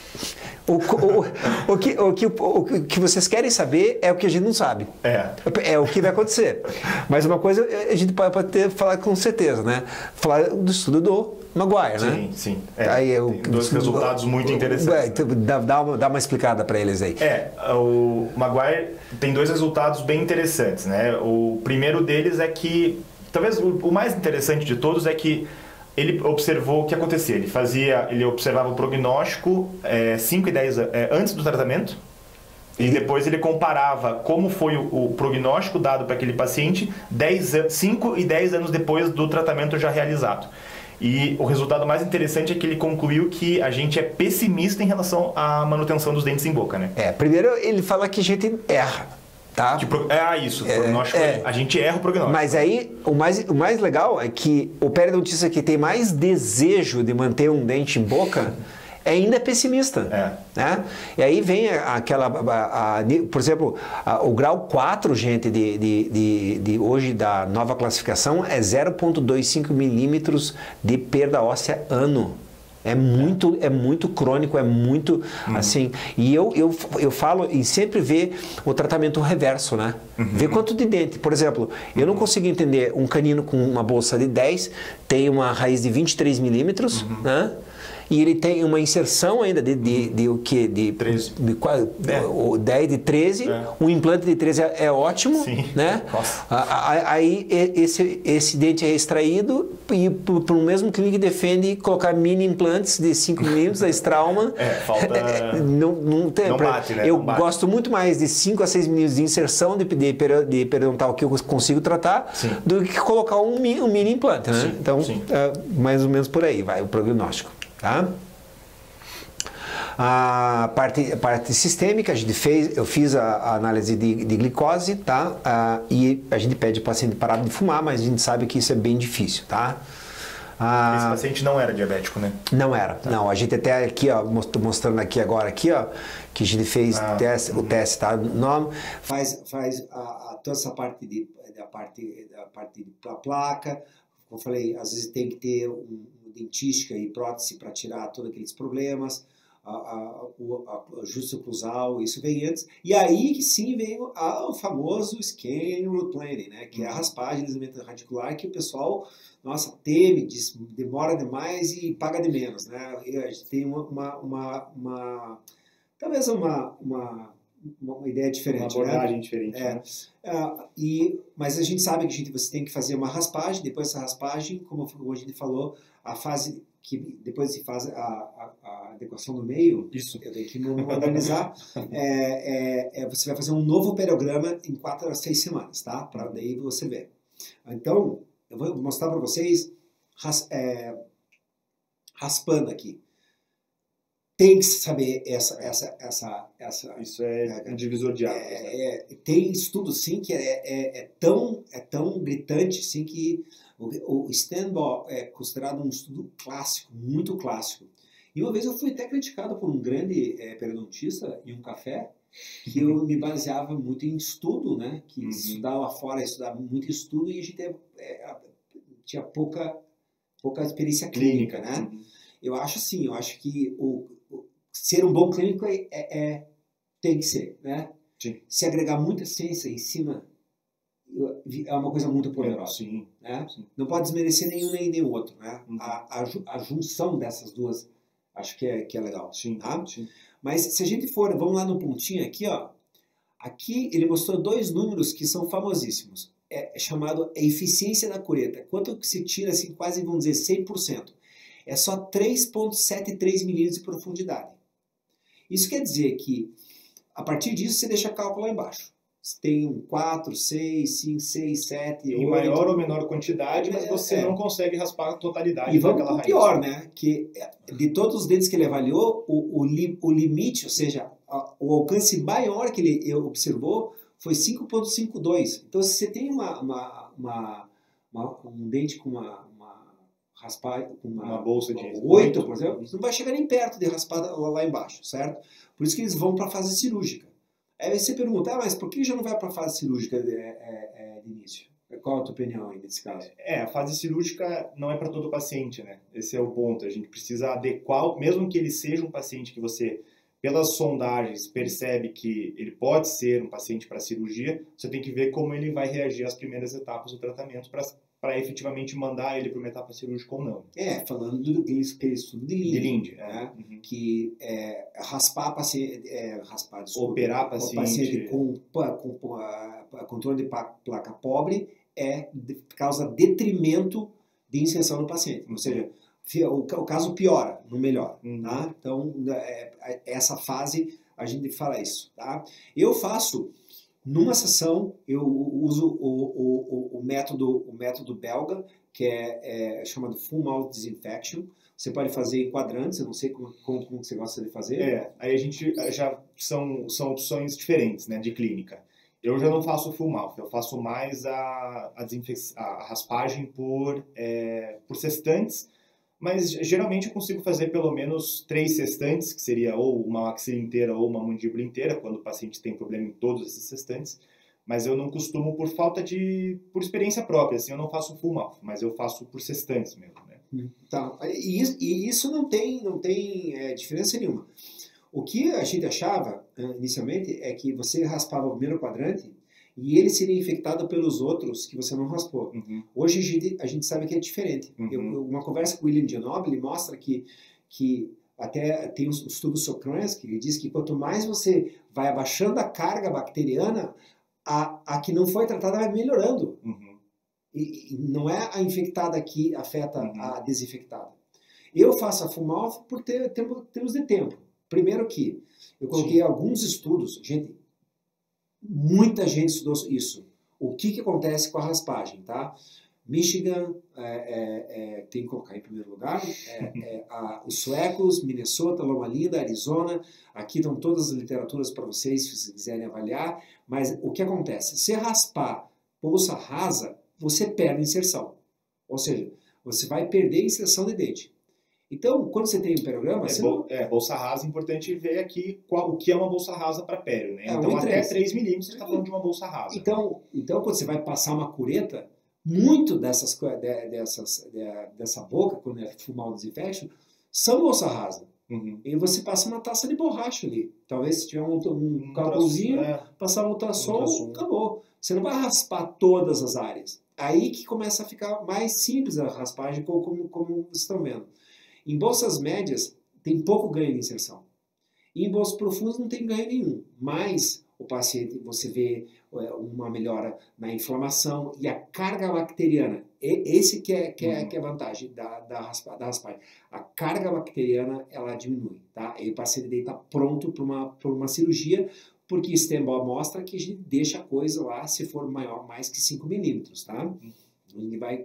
o, o, o, que, o, que, o que vocês querem saber é o que a gente não sabe. É. É o que vai acontecer. Mas uma coisa a gente pode, pode ter, falar com certeza, né? Falar do estudo do Maguire, né? Sim, sim. É, aí eu, tem dois resultados muito interessantes. É, então, dá, dá, uma, dá uma explicada para eles aí. É, o Maguire tem dois resultados bem interessantes, né? O primeiro deles é que talvez o, o mais interessante de todos é que ele observou o que acontecia. Ele fazia, ele observava o prognóstico é, cinco e dez é, antes do tratamento e depois ele comparava como foi o, o prognóstico dado para aquele paciente cinco e dez anos depois do tratamento já realizado. E o resultado mais interessante é que ele concluiu que a gente é pessimista em relação à manutenção dos dentes em boca, né? É, primeiro ele fala que a gente erra. Tá? Que pro... É isso, o prognóstico, é, é. a gente erra o prognóstico. Mas aí, o mais, o mais legal é que o periodontista que tem mais desejo de manter um dente em boca ainda é pessimista. É. Né? E aí vem aquela, a, a, por exemplo, a, o grau quatro, gente, de, de, de, de hoje da nova classificação é zero vírgula vinte e cinco milímetros de perda óssea ano. É muito, é muito crônico, é muito uhum. assim. E eu, eu, eu falo em sempre ver o tratamento reverso, né? Uhum. Ver quanto de dente. Por exemplo, eu não consigo entender um canino com uma bolsa de dez, tem uma raiz de vinte e três milímetros, uhum. né? E ele tem uma inserção ainda de, de, de, de o quê? De treze. De, de, de dez, de treze. É. Um implante de treze é, é ótimo. Sim. Né? Aí esse, esse dente é extraído e para o mesmo clínico defende colocar mini implantes de cinco milímetros, da Strauma. É, falta... não, não, tem, não pra, bate, né? Eu não bate. gosto muito mais de cinco a seis milímetros de inserção de, de, de periodontal que eu consigo tratar Sim. do que colocar um, um mini implante. Né? Sim. Então, Sim. É, mais ou menos por aí vai o prognóstico. Tá? A parte, a parte sistêmica, a gente fez, eu fiz a, a análise de, de glicose, tá? Ah, e a gente pede para o paciente parar de fumar, mas a gente sabe que isso é bem difícil, tá? Ah, esse paciente não era diabético, né? Não era, tá. Não. A gente até aqui, ó, mostrando aqui agora, aqui, ó, que a gente fez ah, teste, uhum. o teste, tá? Nome, faz, faz a, a, toda essa parte de, da parte, da parte da placa. Como eu falei, às vezes tem que ter um dentística e prótese para tirar todos aqueles problemas, a, a, o ajuste oclusal, isso vem antes. E aí que sim vem o, a, o famoso scan root planning, né? Que é a raspagem de lisamento radicular que o pessoal, nossa, teme, diz, demora demais e paga de menos, né? E a gente tem uma, uma, uma, uma talvez uma, uma, uma ideia diferente, uma abordagem né? diferente. É. Né? Uh, e, mas a gente sabe que a gente, você tem que fazer uma raspagem, depois dessa raspagem, como a gente falou, a fase que depois se faz a, a, a adequação no meio, isso eu tenho que me organizar, é, é, é, você vai fazer um novo perograma em quatro a seis semanas, tá? Para daí você ver. Então, eu vou mostrar para vocês ras, é, raspando aqui. Tem que saber essa, essa, essa, essa. Isso é, é um divisor de águas. É, né? é, tem estudo sim que é, é, é tão, é tão gritante sim que o, o Stanbaugh é considerado um estudo clássico, muito clássico. E uma vez eu fui até criticado por um grande é, periodontista em um café que eu me baseava muito em estudo, né? Que uhum. estudava lá fora, estudava muito estudo e a gente é, tinha pouca, pouca experiência clínica, clínica né? Uhum. Eu acho assim, eu acho que o ser um bom clínico é, é, é, tem que ser, né? Sim. Se agregar muita ciência em cima é uma coisa muito poderosa. Sim. Né? Sim. Não pode desmerecer nenhum nem nenhum outro, né? Uhum. A, a, a junção dessas duas acho que é, que é legal. Sim. Tá? Sim. Mas se a gente for, vamos lá no pontinho aqui, ó. Aqui ele mostrou dois números que são famosíssimos. É chamado a eficiência da cureta. Quanto que se tira, assim, quase, vamos dizer, cem por cento. É só três vírgula setenta e três milímetros de profundidade. Isso quer dizer que, a partir disso, você deixa cálculo lá embaixo. Você tem um quatro, seis, cinco, seis, sete, em maior ou menor quantidade, mas você é, não consegue raspar a totalidade e vamos daquela raiz. E pior, né? Que de todos os dentes que ele avaliou, o, o, li, o limite, ou seja, a, o alcance maior que ele observou foi cinco vírgula cinquenta e dois. Então, se você tem uma, uma, uma, uma, um dente com uma... raspar com uma, uma bolsa de oito, por exemplo, não vai chegar nem perto de raspar lá, lá embaixo, certo? Por isso que eles vão para a fase cirúrgica. Aí você pergunta, ah, mas por que já não vai para a fase cirúrgica de, é, é, de início? Qual a tua opinião aí nesse caso? É, a fase cirúrgica não é para todo paciente, né? Esse é o ponto. A gente precisa adequar, mesmo que ele seja um paciente que você, pelas sondagens, percebe que ele pode ser um paciente para cirurgia, você tem que ver como ele vai reagir às primeiras etapas do tratamento para para efetivamente mandar ele para uma etapa cirúrgica ou não. É, falando do que estudo de Linde. De Linde, né? Uhum. Que é, raspar paciente, é, raspar, desculpa, operar paciente, paciente com, com, com a, controle de placa pobre é, causa detrimento de inserção no paciente. Ou seja, o, o caso piora, não melhora. Uhum. Tá? Então, é, essa fase, a gente fala isso. Tá? Eu faço, numa sessão, eu uso o, o, o, método, o método belga, que é, é chamado Full Mouth Disinfection. Você pode fazer em quadrantes, eu não sei como, como, como você gosta de fazer. É, aí a gente já são, são opções diferentes, né, de clínica. Eu já não faço full mouth, eu faço mais a, a, a raspagem por, é, por sextantes, mas geralmente eu consigo fazer pelo menos três sextantes, que seria ou uma maxila inteira ou uma mandíbula inteira, quando o paciente tem problema em todos esses sextantes. Mas eu não costumo por falta de... por experiência própria, assim, eu não faço full mouth, mas eu faço por sextantes mesmo, né? Tá. E, e isso não tem, não tem é, diferença nenhuma. O que a gente achava, inicialmente, é que você raspava o primeiro quadrante e ele seria infectado pelos outros que você não raspou. Uhum. Hoje a gente, a gente sabe que é diferente. Uhum. Eu, uma conversa com o William Gianobili mostra que, que até tem um estudo Socrates que diz que quanto mais você vai abaixando a carga bacteriana, a, a que não foi tratada vai melhorando. Uhum. E, e não é a infectada que afeta uhum. a desinfectada. Eu faço a full mouth por ter, ter, termos de tempo. Primeiro que eu coloquei Sim. alguns estudos, gente, muita gente estudou isso. O que, que acontece com a raspagem, tá? Michigan, é, é, é, tem que colocar em primeiro lugar, é, é, a, os suecos, Minnesota, Loma Linda, Arizona, aqui estão todas as literaturas para vocês, se vocês quiserem avaliar, mas o que acontece? Se raspar bolsa rasa, você perde inserção, ou seja, você vai perder inserção de dente. Então, quando você tem um perograma... É, você bol, não... é bolsa rasa, é importante ver aqui qual, o que é uma bolsa rasa para pério, né? É, então, um até três milímetros você está falando de uma bolsa rasa. Então, então, quando você vai passar uma cureta, muito dessas, dessas, dessa boca, quando é fumar o disinfection, são bolsa rasa. Uhum. E você passa uma taça de borracha ali. Talvez se tiver um, um, um cálculozinho, é, passar um ultrassom, um acabou. Você não vai raspar todas as áreas. Aí que começa a ficar mais simples a raspagem, como, como, como vocês estão vendo. Em bolsas médias, tem pouco ganho de inserção. E em bolsas profundas não tem ganho nenhum. Mas o paciente, você vê uma melhora na inflamação e a carga bacteriana. Esse que é, que é, que é a vantagem da, da, raspa, da raspagem. A carga bacteriana, ela diminui. Tá? E o paciente está pronto para uma, para uma cirurgia, porque Stenball mostra que a gente deixa a coisa lá se for maior, mais que cinco milímetros. Tá? A gente vai...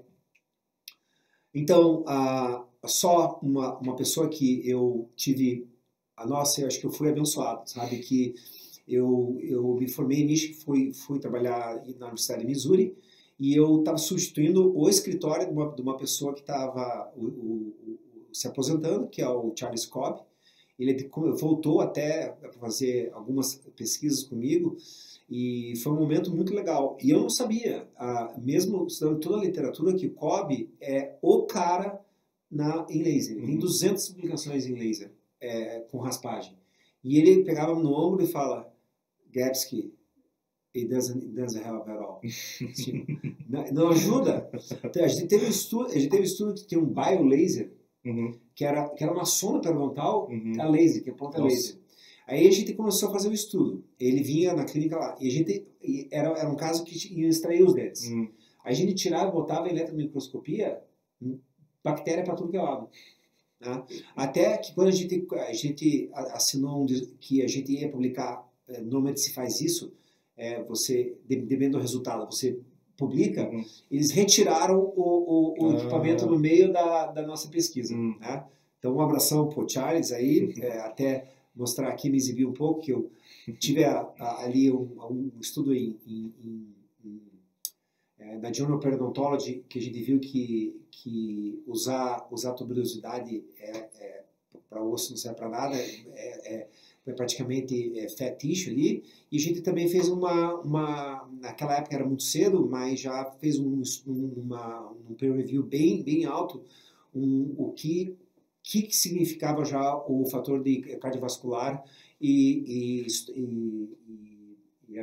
Então, a... só uma, uma pessoa que eu tive, a nossa, eu acho que eu fui abençoado, sabe, que eu, eu me formei em Michigan, fui, fui trabalhar na Universidade de Missouri, e eu estava substituindo o escritório de uma, de uma pessoa que estava se aposentando, que é o Charles Cobb. Ele voltou até para fazer algumas pesquisas comigo, e foi um momento muito legal. E eu não sabia, ah, mesmo estudando toda a literatura, que o Cobb é o cara Na, em laser. Ele tem duzentas publicações em laser, é, com raspagem. E ele pegava no ombro e fala, Gapsky, it doesn't, it doesn't help at all. Assim, não, não ajuda. Então, a gente teve um estudo, a gente teve um estudo que tem um biolaser, uhum. que, era, que era uma sonda periodontal uhum. a laser, que é ponta laser. Aí a gente começou a fazer o estudo. Ele vinha na clínica lá. E a gente, era, era um caso que ia extrair os dentes. Uhum. Aí a gente tirava, botava a eletromicroscopia, bactéria para tudo que é lado. Né? Até que quando a gente, a gente assinou um, que a gente ia publicar, é, normalmente se faz isso, é, você, dependendo do resultado, você publica, uhum. eles retiraram o, o, o ah. equipamento no meio da, da nossa pesquisa. Uhum. Né? Então, um abração pro Charles aí, é, até mostrar aqui, me exibir um pouco, que eu tive a, a, ali um, um estudo em, em, em, em é, na Journal of Periodontology, que a gente viu que que usar, usar tuberosidade é, é, para osso não serve para nada, é, é, é praticamente é, fat tissue ali, e a gente também fez uma, uma, naquela época era muito cedo, mas já fez um, uma, um peer review bem, bem alto, um, o que, que, que significava já o fator de cardiovascular e, e, e, e a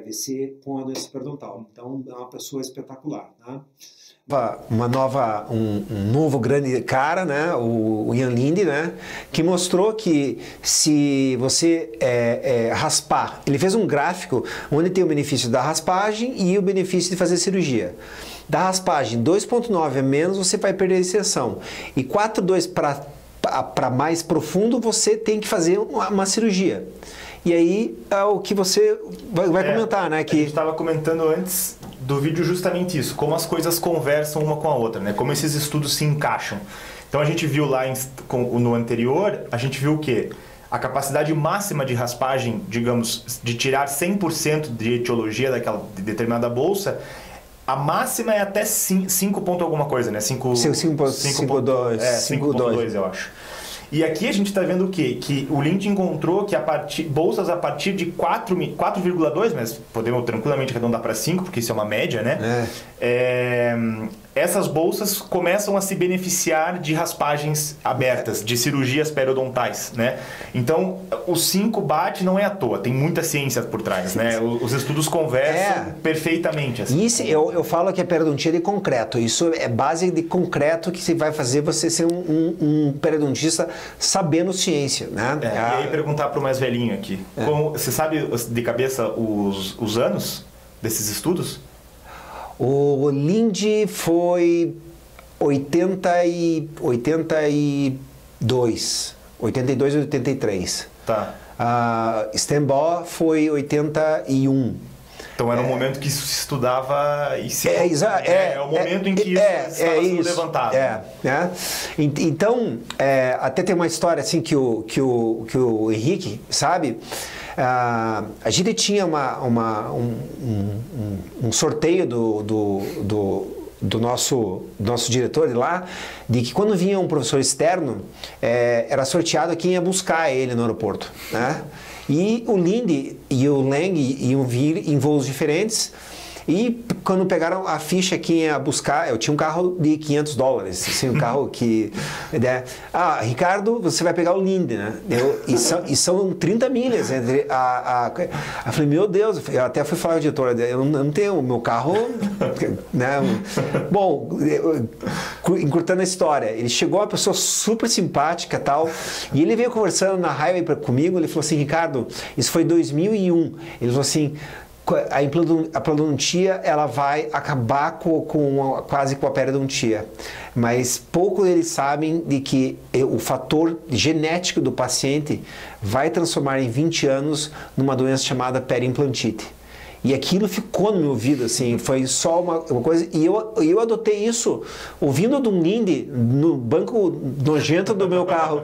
V C com a doença periodontal. Então, é uma pessoa espetacular, né? Uma nova, um, um novo grande cara, né, o, o Ian Linde, né, que mostrou que se você é, é, raspar, ele fez um gráfico onde tem o benefício da raspagem e o benefício de fazer cirurgia. Da raspagem dois ponto nove a menos, você vai perder a extensão, e quatro ponto dois para mais profundo, você tem que fazer uma, uma cirurgia. E aí é o que você vai, vai é, comentar, né? Que... A gente estava comentando antes do vídeo justamente isso, como as coisas conversam uma com a outra, né? Como esses estudos se encaixam. Então a gente viu lá em, no anterior, a gente viu o quê? A capacidade máxima de raspagem, digamos, de tirar cem por cento de etiologia daquela de determinada bolsa, a máxima é até cinco ponto alguma coisa, né? cinco ponto dois, eu acho. E aqui a gente está vendo o quê? Que o Linde encontrou que a partir, bolsas a partir de quatro vírgula dois, mas podemos tranquilamente arredondar para cinco, porque isso é uma média, né? É. É, essas bolsas começam a se beneficiar de raspagens abertas, de cirurgias periodontais, né? Então, o cinco bate não é à toa, tem muita ciência por trás, né? Os estudos conversam é. perfeitamente. Assim. Isso, eu, eu falo que é periodontia de concreto, isso é base de concreto que vai fazer você ser um, um, um periodontista sabendo ciência, né? É, e aí perguntar para o mais velhinho aqui, é. como, você sabe de cabeça os, os anos desses estudos? O Linde foi oitenta e dois, oitenta e dois ou oitenta e três. Tá. Uh, Stenbaugh foi oitenta e um. Então era um é, momento que isso se estudava e se... É, é, é o momento é, em que é, isso estava é sendo isso, levantado. É, é. Então, é, até tem uma história assim que o, que o, que o Henrique, sabe? Uh, a gente tinha uma, uma, um, um, um sorteio do, do, do, do nosso, nosso diretor de lá, de que quando vinha um professor externo, é, era sorteado quem ia buscar ele no aeroporto, né? E o Linde e o Lang iam vir em voos diferentes. E quando pegaram a ficha que ia buscar, eu tinha um carro de quinhentos dólares, assim, um carro que... Né, ah, Ricardo, você vai pegar o Linde, né? Eu, e, são, e são trinta milhas entre a... a eu falei, meu Deus, eu até fui falar com a editora, eu não, eu não tenho o meu carro... Né? Bom, eu, encurtando a história, ele chegou, uma pessoa super simpática e tal, e ele veio conversando na highway comigo, ele falou assim, Ricardo, isso foi dois mil e um, ele falou assim... A periodontia ela vai acabar com, com quase com a periodontia, mas pouco eles sabem de que o fator genético do paciente vai transformar em vinte anos numa doença chamada periimplantite. E aquilo ficou no meu ouvido, assim, foi só uma, uma coisa, e eu, eu adotei isso, ouvindo de um Linde no banco nojento do meu carro.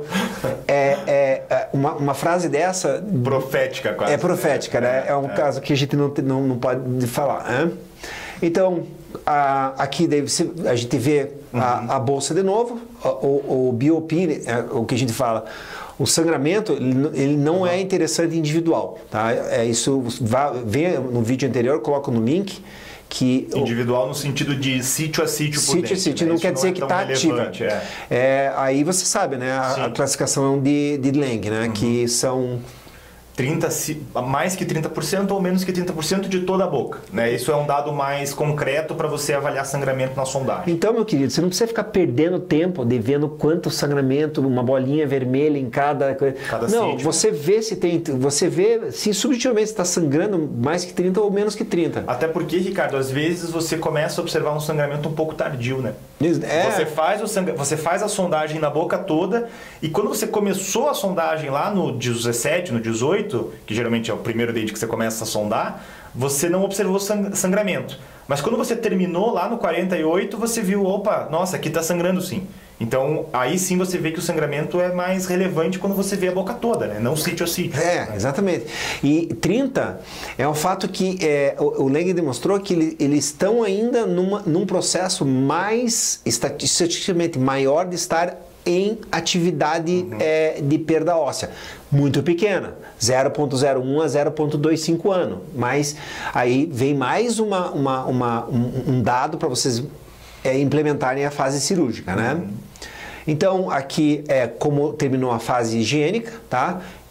É, é uma, uma frase dessa... Profética, quase. É profética, né? É um é. caso que a gente não, não, não pode falar. Né? Então, a, aqui daí a gente vê a, uhum. a bolsa de novo, o, o B O P, é, o que a gente fala... O sangramento, ele não uhum. é interessante individual, tá? É isso, vá, venha no vídeo anterior, coloco no link, que... Individual o, no sentido de sítio a sítio por Sítio dentro, a sítio, né? não Isso quer não dizer é que está ativa. É. É, aí você sabe, né? A, a classificação de, de Lang, né? Uhum. Que são... trinta, mais que trinta por cento ou menos que trinta por cento de toda a boca, né? Isso é um dado mais concreto para você avaliar sangramento na sondagem. Então, meu querido, você não precisa ficar perdendo tempo de vendo quanto sangramento, uma bolinha vermelha em cada... cada não, sítio. Você vê se tem... Você vê se subjetivamente está sangrando mais que trinta ou menos que trinta. Até porque, Ricardo, às vezes você começa a observar um sangramento um pouco tardio, né? É. Você faz, o sangra... você faz a sondagem na boca toda e quando você começou a sondagem lá no dezessete, no dezoito, que geralmente é o primeiro desde que você começa a sondar, você não observou sangramento. Mas quando você terminou lá no quarenta e oito, você viu, opa, nossa, aqui está sangrando sim. Então, aí sim você vê que o sangramento é mais relevante quando você vê a boca toda, né? Não sítio a sítio. É, exatamente. E trinta é um fato que é, o, o Lang demonstrou que ele, eles estão ainda numa, num processo mais, estatisticamente maior de estar em atividade uhum. é, de perda óssea. Muito pequena, zero ponto zero um a zero ponto vinte e cinco ano. Mas aí vem mais uma, uma, uma, um, um dado para vocês é, implementarem a fase cirúrgica, né? Uhum. Então, aqui é como terminou a fase higiênica, tá?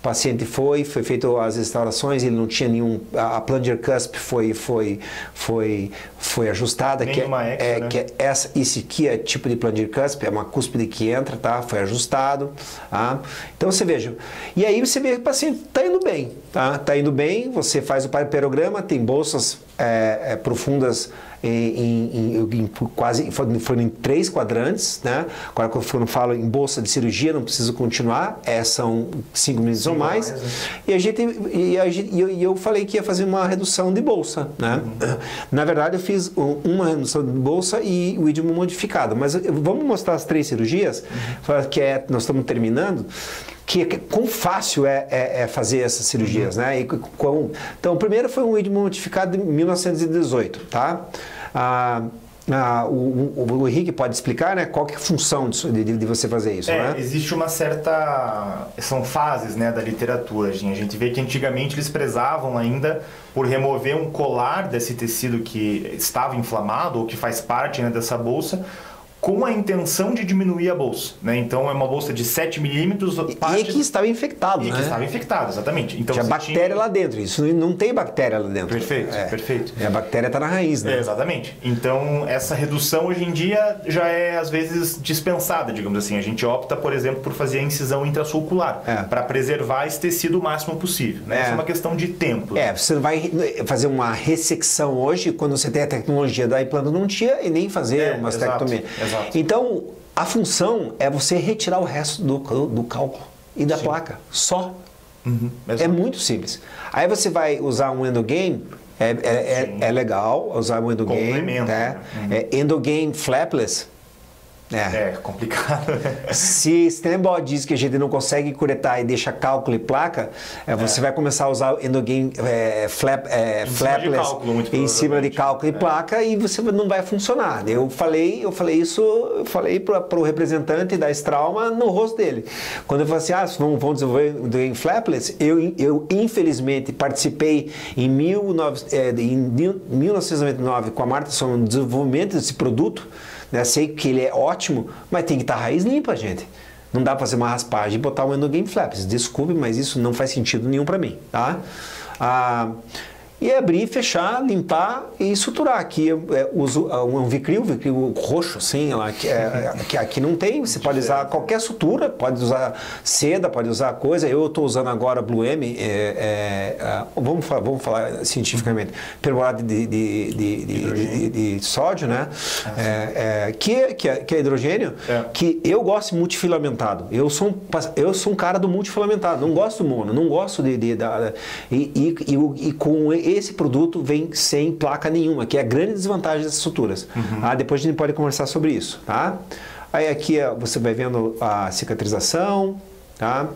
paciente foi, foi feito as restaurações, ele não tinha nenhum, a, a plunger cusp foi, foi, foi, foi ajustada, que, é, é, né? que é essa, esse aqui é tipo de plunger cusp, é uma cúspide que entra, tá? Foi ajustado, tá? Então você veja, e aí você vê que o paciente está indo bem, tá? Está indo bem, você faz o pariperograma, tem bolsas é, é, profundas Em, em, em, em quase foram em três quadrantes, né? Agora quando eu falo em bolsa de cirurgia não preciso continuar, é, são cinco minutos ou mais. mais né? E a gente e, a gente, e eu, e eu falei que ia fazer uma redução de bolsa, né? Uhum. Na verdade eu fiz uma redução de bolsa e o ídimo modificado, mas vamos mostrar as três cirurgias, uhum. que é nós estamos terminando. Que, que quão fácil é, é, é fazer essas cirurgias, uhum. né? E, quão, então, o primeiro foi um ídimo modificado em mil novecentos e dezoito, tá? Ah, ah, o, o, o Henrique pode explicar, né? Qual que é a função disso, de, de você fazer isso, é, né? Existe uma certa... São fases, né, da literatura. A gente vê que antigamente eles prezavam ainda por remover um colar desse tecido que estava inflamado ou que faz parte, né, dessa bolsa, com a intenção de diminuir a bolsa, né? Então é uma bolsa de sete milímetros. Parte... E que estava infectado, e né? que estava infectado, exatamente. Então, tinha bactéria tinha... lá dentro, isso não tem bactéria lá dentro. Perfeito, é. perfeito. E a bactéria está na raiz, né? É, exatamente. Então essa redução hoje em dia já é às vezes dispensada, digamos assim. A gente opta, por exemplo, por fazer a incisão intrasulcular, é. para preservar esse tecido o máximo possível, né? É. Isso é uma questão de tempo. É, você não vai fazer uma ressecção hoje, quando você tem a tecnologia da implantodontia, e nem fazer é, uma mastectomia. Exato, exato. Então, a função é você retirar o resto do, do cálculo e da Sim. placa, só. Uhum, é muito simples. Aí você vai usar um endogame, é, é, é, é legal usar um endogame, né? Uhum. É endogame flapless. É. é complicado. Se Stenbaugh diz que a gente não consegue curetar e deixa cálculo e placa, é, você é. vai começar a usar o endogame é, flap, é, em flapless cima cálculo, muito em cima de cálculo e é. placa e você não vai funcionar. Eu falei, eu falei isso, eu falei para o representante da Straumann no rosto dele. Quando eu falei assim, ah, vamos, vamos desenvolver o endogame flapless, eu, eu infelizmente participei em, mil, é, em mil novecentos e noventa e nove com a Marta Sono no desenvolvimento desse produto. Né? Sei que ele é ótimo, mas tem que estar raiz limpa, gente. Não dá para fazer uma raspagem e botar um endogame flaps. Desculpe, mas isso não faz sentido nenhum para mim, tá? Ah, e abrir, fechar, limpar e suturar. Aqui eu é, uso um Vicryl, Vicryl roxo, assim, lá, que, é, que aqui não tem. Você pode usar qualquer sutura, pode usar seda, pode usar coisa. Eu estou usando agora Blue M, é, é, vamos, falar, vamos falar cientificamente, perborato de, de, de, de, de, de, de sódio, né? É, é, que, que, é, que é hidrogênio, é. que eu gosto de multifilamentado. Eu sou, um, eu sou um cara do multifilamentado, não gosto do mono, não gosto de... de, de e, e, e, e com esse produto vem sem placa nenhuma, que é a grande desvantagem dessas suturas. Uhum. Ah, depois a gente pode conversar sobre isso, tá? Aí aqui você vai vendo a cicatrização, tá?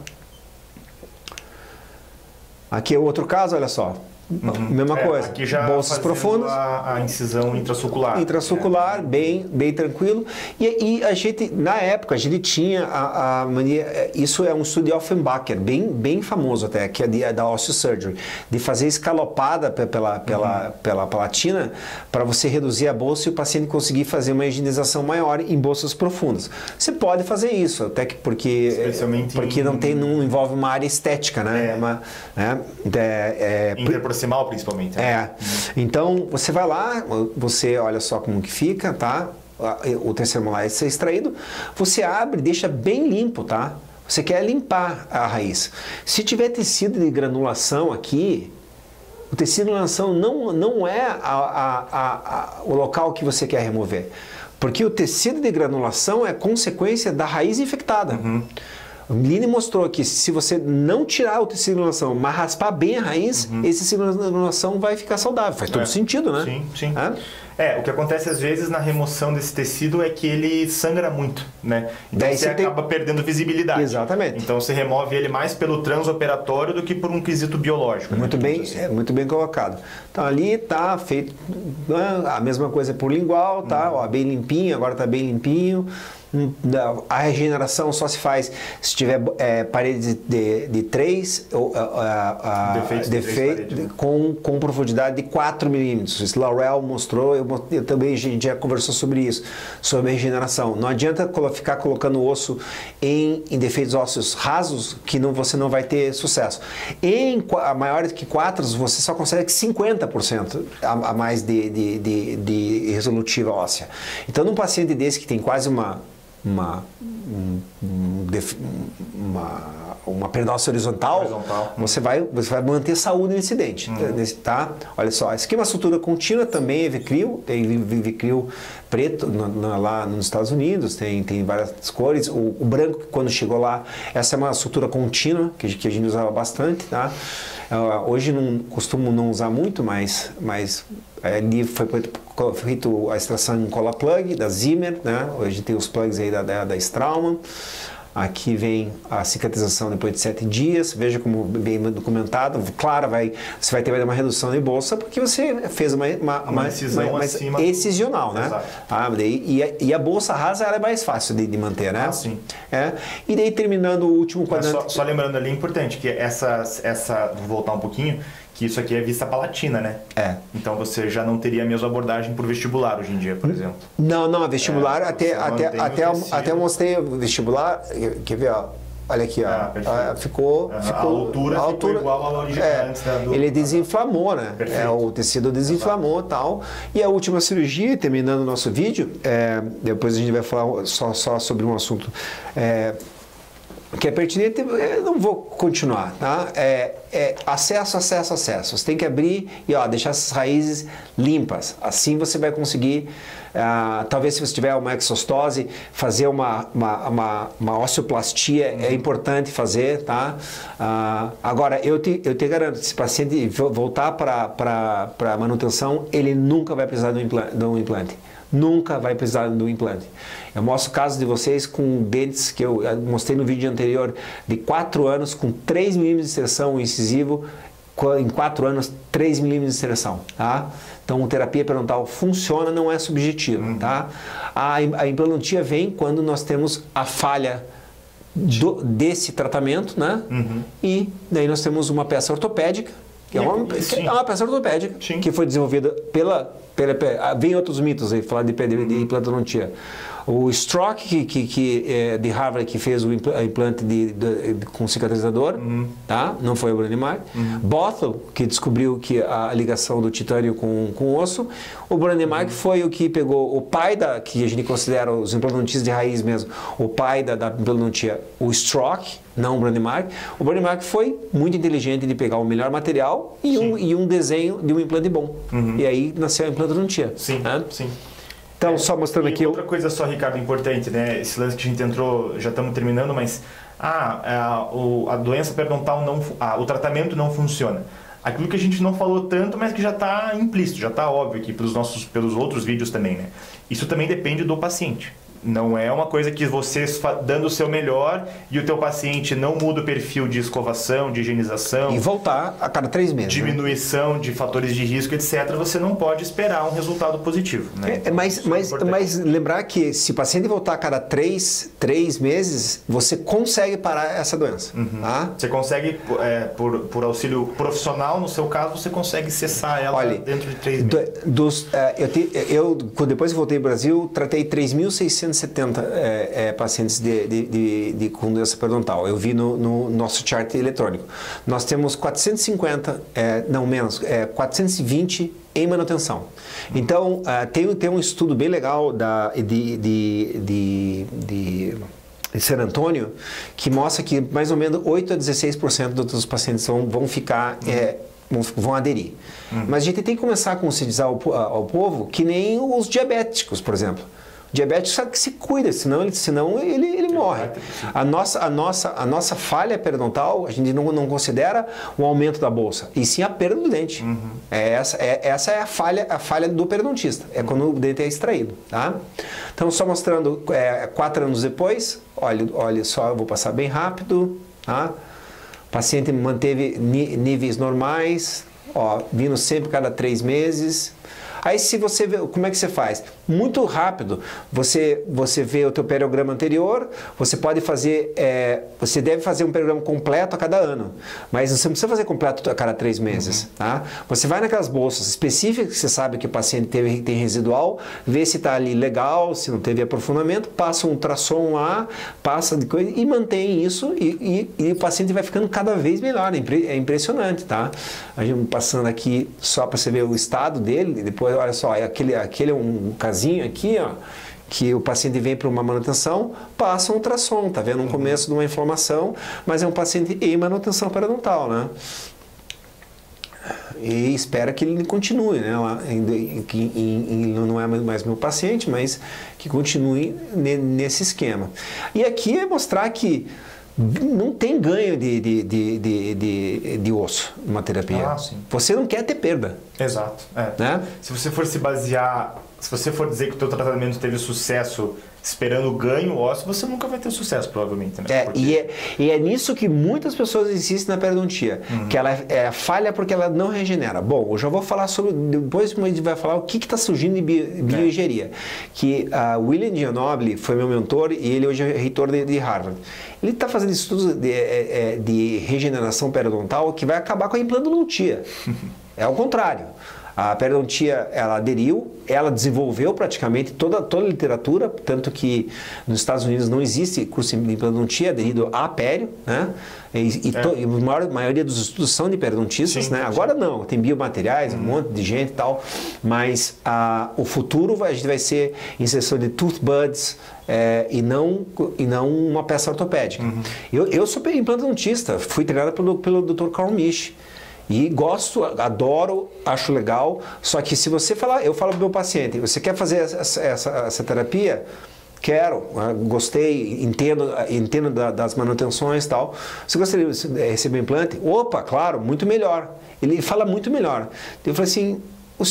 Aqui é outro caso, olha só. Uhum. Mesma é, coisa, aqui já bolsas profundas, a, a incisão intrasulcular. Intrasulcular, é. bem, bem tranquilo. E, e a gente, na época, a gente tinha a, a mania, isso é um estudo de Offenbacher, bem, bem famoso até, que é de, da Osteosurgery, de fazer escalopada pela, pela, uhum. pela palatina para você reduzir a bolsa e o paciente conseguir fazer uma higienização maior em bolsas profundas. Você pode fazer isso, até que porque, Especialmente porque em... não, tem, não envolve uma área estética, né? É. Uma, né? É, é, Proximal, principalmente. Né? É. Então, você vai lá, você olha só como que fica, tá? O terceiro molar é ser extraído. Você abre, deixa bem limpo, tá? Você quer limpar a raiz. Se tiver tecido de granulação aqui, o tecido de granulação não, não é a, a, a, a, o local que você quer remover. Porque o tecido de granulação é consequência da raiz infectada. Uhum. O Line mostrou que se você não tirar o tecido de granulação, mas raspar bem a raiz, uhum. esse tecido de granulação vai ficar saudável. Faz todo é. sentido, né? Sim, sim. É? é, o que acontece às vezes na remoção desse tecido é que ele sangra muito, né? Então Daí você, você acaba tem... perdendo visibilidade. Exatamente. Então você remove ele mais pelo transoperatório do que por um quesito biológico. Muito né? bem, assim. é, muito bem colocado. Então ali está feito a mesma coisa por lingual, tá? Uhum. Ó, bem limpinho, agora está bem limpinho. A regeneração só se faz se tiver é, paredes de, de três ou a, a, defeitos defe, de três paredes, com, com profundidade de quatro milímetros. Esse Laurel mostrou, eu eu, eu também a gente já conversou sobre isso, sobre a regeneração. Não adianta ficar colocando osso em, em defeitos ósseos rasos que não, você não vai ter sucesso. Em maiores que quatro, você só consegue cinquenta por cento a, a mais de, de, de, de resolutiva óssea. Então, num paciente desse que tem quase uma uma um, um, uma uma perda óssea horizontal, horizontal. Você, vai, você vai manter saúde nesse dente, uhum. nesse, tá? Olha só, esse aqui é uma sutura contínua também, é Vicryl, tem Vicryl preto no, no, lá nos Estados Unidos, tem, tem várias cores, o, o branco quando chegou lá, essa é uma sutura contínua, que, que a gente usava bastante, tá? Uh, hoje não costumo não usar muito, mas, mas ali foi feito a extração em cola plug da Zimmer, né? Hoje tem os plugs aí da, da, da Straumann. Aqui vem a cicatrização depois de sete dias, veja como bem documentado. Claro, vai, você vai ter uma redução de bolsa porque você fez uma, uma, uma, uma incisão uma, acima. Excisional, né? Ah, daí, e, a, e a bolsa rasa ela é mais fácil de, de manter, né? Ah, sim. É, e daí terminando o último quadrante... Só, só lembrando ali, é importante que essa, essa, vou voltar um pouquinho, que isso aqui é vista palatina, né? É. Então você já não teria a mesma abordagem por vestibular hoje em dia, por exemplo. Não, não, vestibular, é, até, até, até, até eu mostrei o vestibular, quer ver, ó, olha aqui, ó, ah, ficou, ah, ficou... A altura, a altura ficou igual ao original é, antes da... Do... Ele desinflamou, né? É, o tecido desinflamou e tal. E a última cirurgia, terminando o nosso vídeo, é, depois a gente vai falar só, só sobre um assunto... É, que é pertinente, eu não vou continuar, tá? É, é acesso, acesso, acesso. Você tem que abrir e ó, deixar essas raízes limpas. Assim você vai conseguir, ah, talvez se você tiver uma exostose, fazer uma, uma, uma, uma osteoplastia uhum. é importante fazer, tá? Ah, agora, eu te, eu te garanto, se o paciente voltar para a manutenção, ele nunca vai precisar de um implante. De um implante. Nunca vai precisar do implante. Eu mostro casos de vocês com dentes que eu mostrei no vídeo anterior de quatro anos com três milímetros de inserção incisivo, em quatro anos três milímetros de inserção, tá? Então, terapia periodontal funciona, não é subjetivo, uhum. tá? A, a implantodontia vem quando nós temos a falha do, desse tratamento, né? Uhum. E daí nós temos uma peça ortopédica, que é uma, que é uma peça ortopédica, Sim. que foi desenvolvida pela... pela vem outros mitos aí, falar de, de, de implantodontia. O Stroke, que, que, que é de Harvard, que fez o implante de, de, de, com cicatrizador, uhum. tá? Não foi o Brånemark. Uhum. Bothell, que descobriu que a ligação do titânio com, com o osso. O Brånemark uhum. foi o que pegou o pai da, que a gente considera os implantodontistas de raiz mesmo, o pai da, da implantodontia, o Stroke, não o Brånemark. O Brånemark foi muito inteligente de pegar o melhor material e um, e um desenho de um implante bom. Uhum. E aí nasceu a implantodontia. Sim, né? sim. Então, só mostrando e aqui... Outra coisa só, Ricardo, importante, né? Esse lance que a gente entrou, já estamos terminando, mas... Ah, a, o, a doença periodontal não... Ah, o tratamento não funciona. Aquilo que a gente não falou tanto, mas que já está implícito, já está óbvio aqui pelos, nossos, pelos outros vídeos também, né? Isso também depende do paciente. Não é uma coisa que você dando o seu melhor e o teu paciente não muda o perfil de escovação, de higienização. E voltar a cada três meses. Diminuição né? de fatores de risco, etcétera. Você não pode esperar um resultado positivo. Né? É, então, mas, mas, é mas lembrar que se o paciente voltar a cada três, três meses, você consegue parar essa doença. Uhum. Tá? Você consegue, é, por, por auxílio profissional, no seu caso, você consegue cessar ela Olha, dentro de três meses. Dos, uh, eu, te, eu, depois que voltei ao Brasil, tratei três mil seiscentos e setenta é, é, pacientes de, de, de, de, com doença periodontal. Eu vi no, no nosso chart eletrônico. Nós temos quatrocentos e cinquenta, é, não menos, é, quatrocentos e vinte em manutenção. Então, uh, tem, tem um estudo bem legal da, de, de, de, de, de San Antônio que mostra que mais ou menos oito a dezesseis por cento dos pacientes vão, vão ficar... Uhum. É, vão aderir. Uhum. Mas a gente tem que começar a conscientizar ao, ao povo que nem os diabéticos, por exemplo. O diabético sabe que se cuida, senão ele, senão ele, ele morre. A nossa, a, nossa, a nossa falha periodontal, a gente não, não considera o aumento da bolsa, e sim a perda do dente. Uhum. É essa, é, essa é a falha, a falha do periodontista, é quando o dente é extraído. Tá? Então, só mostrando é, quatro anos depois, olha, olha só, eu vou passar bem rápido. Tá? O paciente manteve níveis normais, ó, vindo sempre cada três meses. Aí se você vê, como é que você faz? Muito rápido, você, você vê o teu periograma anterior, você pode fazer, é, você deve fazer um periograma completo a cada ano, mas você não precisa fazer completo a cada três meses, uhum. tá? Você vai naquelas bolsas específicas que você sabe que o paciente teve, tem residual, vê se está ali legal, se não teve aprofundamento, passa um ultrassom lá, passa de coisa e mantém isso e, e, e o paciente vai ficando cada vez melhor, é impressionante, tá? A gente passando aqui só para você ver o estado dele, depois olha só, aquele, aquele é um casinho aqui, ó, que o paciente vem para uma manutenção, passa um ultrassom, tá vendo um começo de uma inflamação, mas é um paciente em manutenção periodontal, né? E espera que ele continue, né? Lá, que não é mais meu paciente, mas que continue nesse esquema. E aqui é mostrar que não tem ganho de, de, de, de, de, de osso numa terapia. Ah, sim. Você não quer ter perda. Exato. É. Né? Se você for se basear, se você for dizer que o teu tratamento teve sucesso esperando ganho ósseo, você nunca vai ter sucesso, provavelmente. Né? É, porque... e, é, e é nisso que muitas pessoas insistem na periodontia, uhum. que ela é falha porque ela não regenera. Bom, eu já vou falar sobre, depois a gente vai falar o que está surgindo em bio, bioengenharia. É. Que a uh, William Gianobili foi meu mentor e ele hoje é reitor de, de Harvard. Ele está fazendo estudos de, de, de regeneração periodontal que vai acabar com a implantodontia. É o contrário. A periodontia, ela aderiu, ela desenvolveu praticamente toda, toda a literatura, tanto que nos Estados Unidos não existe curso de implantodontia aderido a pério, né? E, e, é. to, e a maior, maioria dos estudos são de periodontistas, sim, né? Agora sim. Não, tem biomateriais, uhum. um monte de gente e tal, mas a, o futuro a gente vai ser inserção de tooth buds, É, e, não, e não uma peça ortopédica. Uhum. Eu, eu sou implantodontista, fui treinado pelo, pelo doutor Carl Misch. E gosto, adoro, acho legal. Só que se você falar, eu falo para o meu paciente, você quer fazer essa, essa, essa terapia? Quero, gostei, entendo, entendo das manutenções e tal. Você gostaria de receber um implante? Opa, claro, muito melhor. Ele fala muito melhor. Eu falei assim,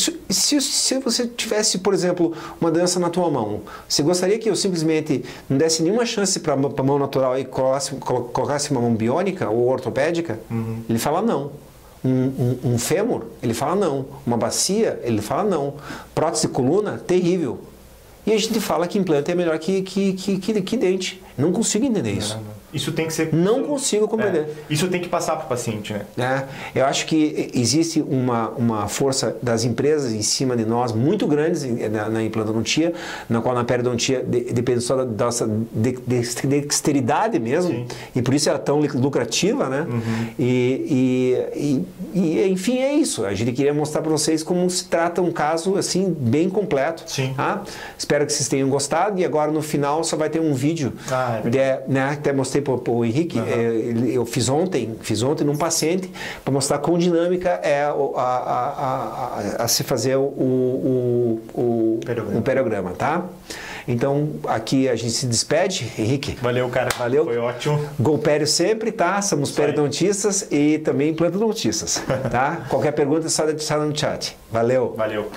Se, se você tivesse, por exemplo, uma doença na tua mão, você gostaria que eu simplesmente não desse nenhuma chance para a mão natural e colocasse, colocasse uma mão biônica ou ortopédica? Uhum. Ele fala não. Um, um, um fêmur? Ele fala não. Uma bacia? Ele fala não. Prótese de coluna? Terrível. E a gente fala que implante é melhor que, que, que, que, que dente. Não consigo entender isso. Não, não. Isso tem que ser... Não consigo compreender. É, isso tem que passar para o paciente, né? É, eu acho que existe uma, uma força das empresas em cima de nós, muito grandes na, na implantodontia, na qual na periodontia de, depende só da nossa dexteridade mesmo, sim. E por isso ela é tão lucrativa, né? Uhum. E, e, e, e, enfim, é isso. A gente queria mostrar para vocês como se trata um caso, assim, bem completo. Sim. Tá? Espero que vocês tenham gostado e agora no final só vai ter um vídeo, ah, é de, né? Até mostrei para o Henrique, uhum. é, eu fiz ontem, fiz ontem num paciente para mostrar quão dinâmica é a, a, a, a, a se fazer o, o, o, periograma. um periograma, tá? Então, aqui a gente se despede. Henrique. Valeu, cara. Valeu. Foi ótimo. Golpério sempre, tá? Somos periodontistas e também implantodontistas, tá? Qualquer pergunta é só deixar no chat. Valeu. Valeu.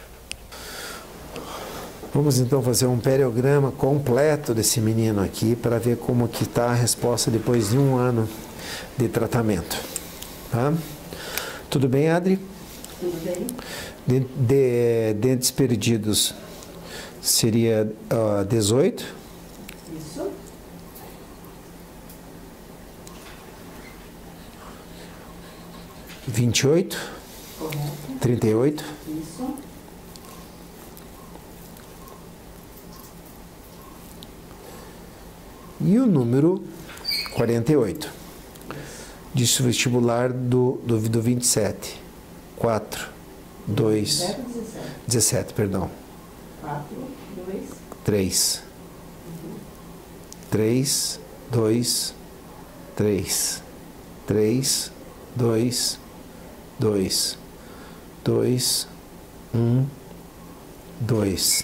Vamos então fazer um periograma completo desse menino aqui para ver como que está a resposta depois de um ano de tratamento. Tá? Tudo bem, Adri? Tudo bem. De, de, dentes perdidos seria uh, dezoito. Isso. vinte e oito. Correto. trinta e oito. Isso. E o número quarenta e oito. Disso vestibular do, do, do vinte e sete. quatro, dois, dezessete, perdão. quatro, dois, três. três, dois, três. três, dois, dois. dois, um, dois.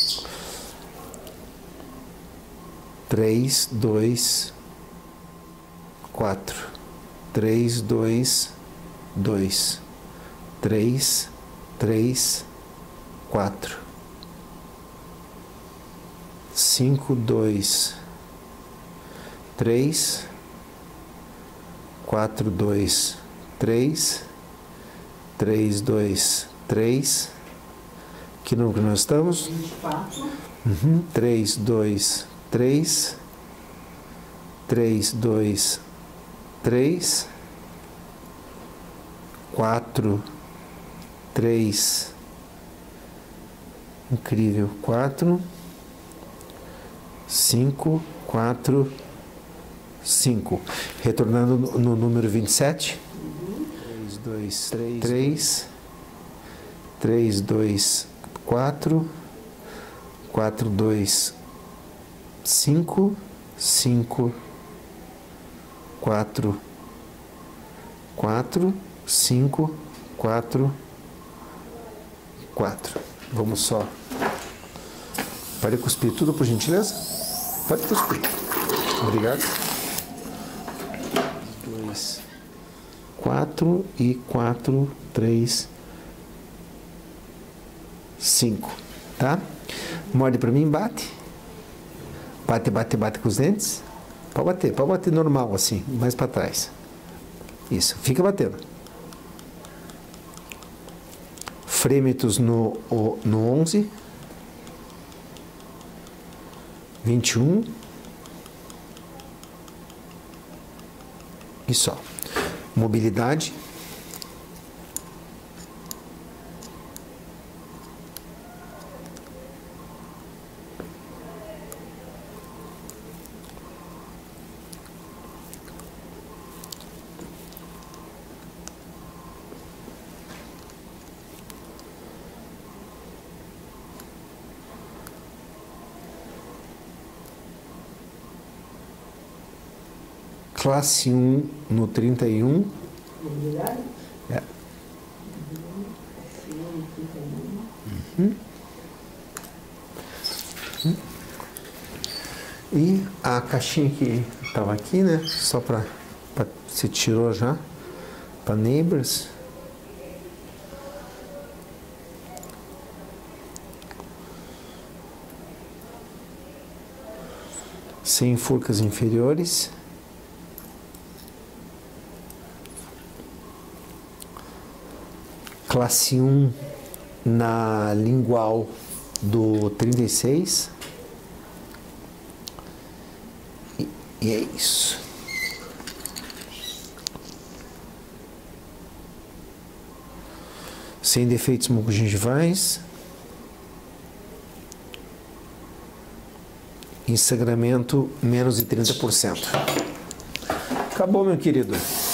três, dois, quatro. três, dois, dois. três, três, quatro. cinco, dois, três. quatro, dois, três. três, dois, três. Que número que nós estamos? vinte e quatro. Uhum. três, dois, três. três, dois, três. quatro, três. Incrível. quatro. cinco, quatro, cinco. Retornando no, no número vinte e sete. três, dois, três. três, dois, quatro. quatro, dois, cinco. cinco, quatro, quatro, cinco, quatro, quatro. Vamos só. Pode cuspir tudo, por gentileza? Pode cuspir. Obrigado. Dois, quatro e quatro, três, cinco. Tá? Morde para mim, bate. Bate, bate, bate com os dentes. Pode bater, pode bater normal assim, mais para trás. Isso, fica batendo. Frêmitos no, no onze. vinte e um. E só. Mobilidade. Classe um no trinta e um. Mobilidade? É. Uhum. Uhum. E a caixinha que estava aqui, né? Só para você tirou já para Neighbors. Sem forcas inferiores. Classe um na lingual do trinta e seis. E, e é isso. Sem defeitos mucogengivais. Ensangramento menos de trinta por cento. Acabou, meu querido.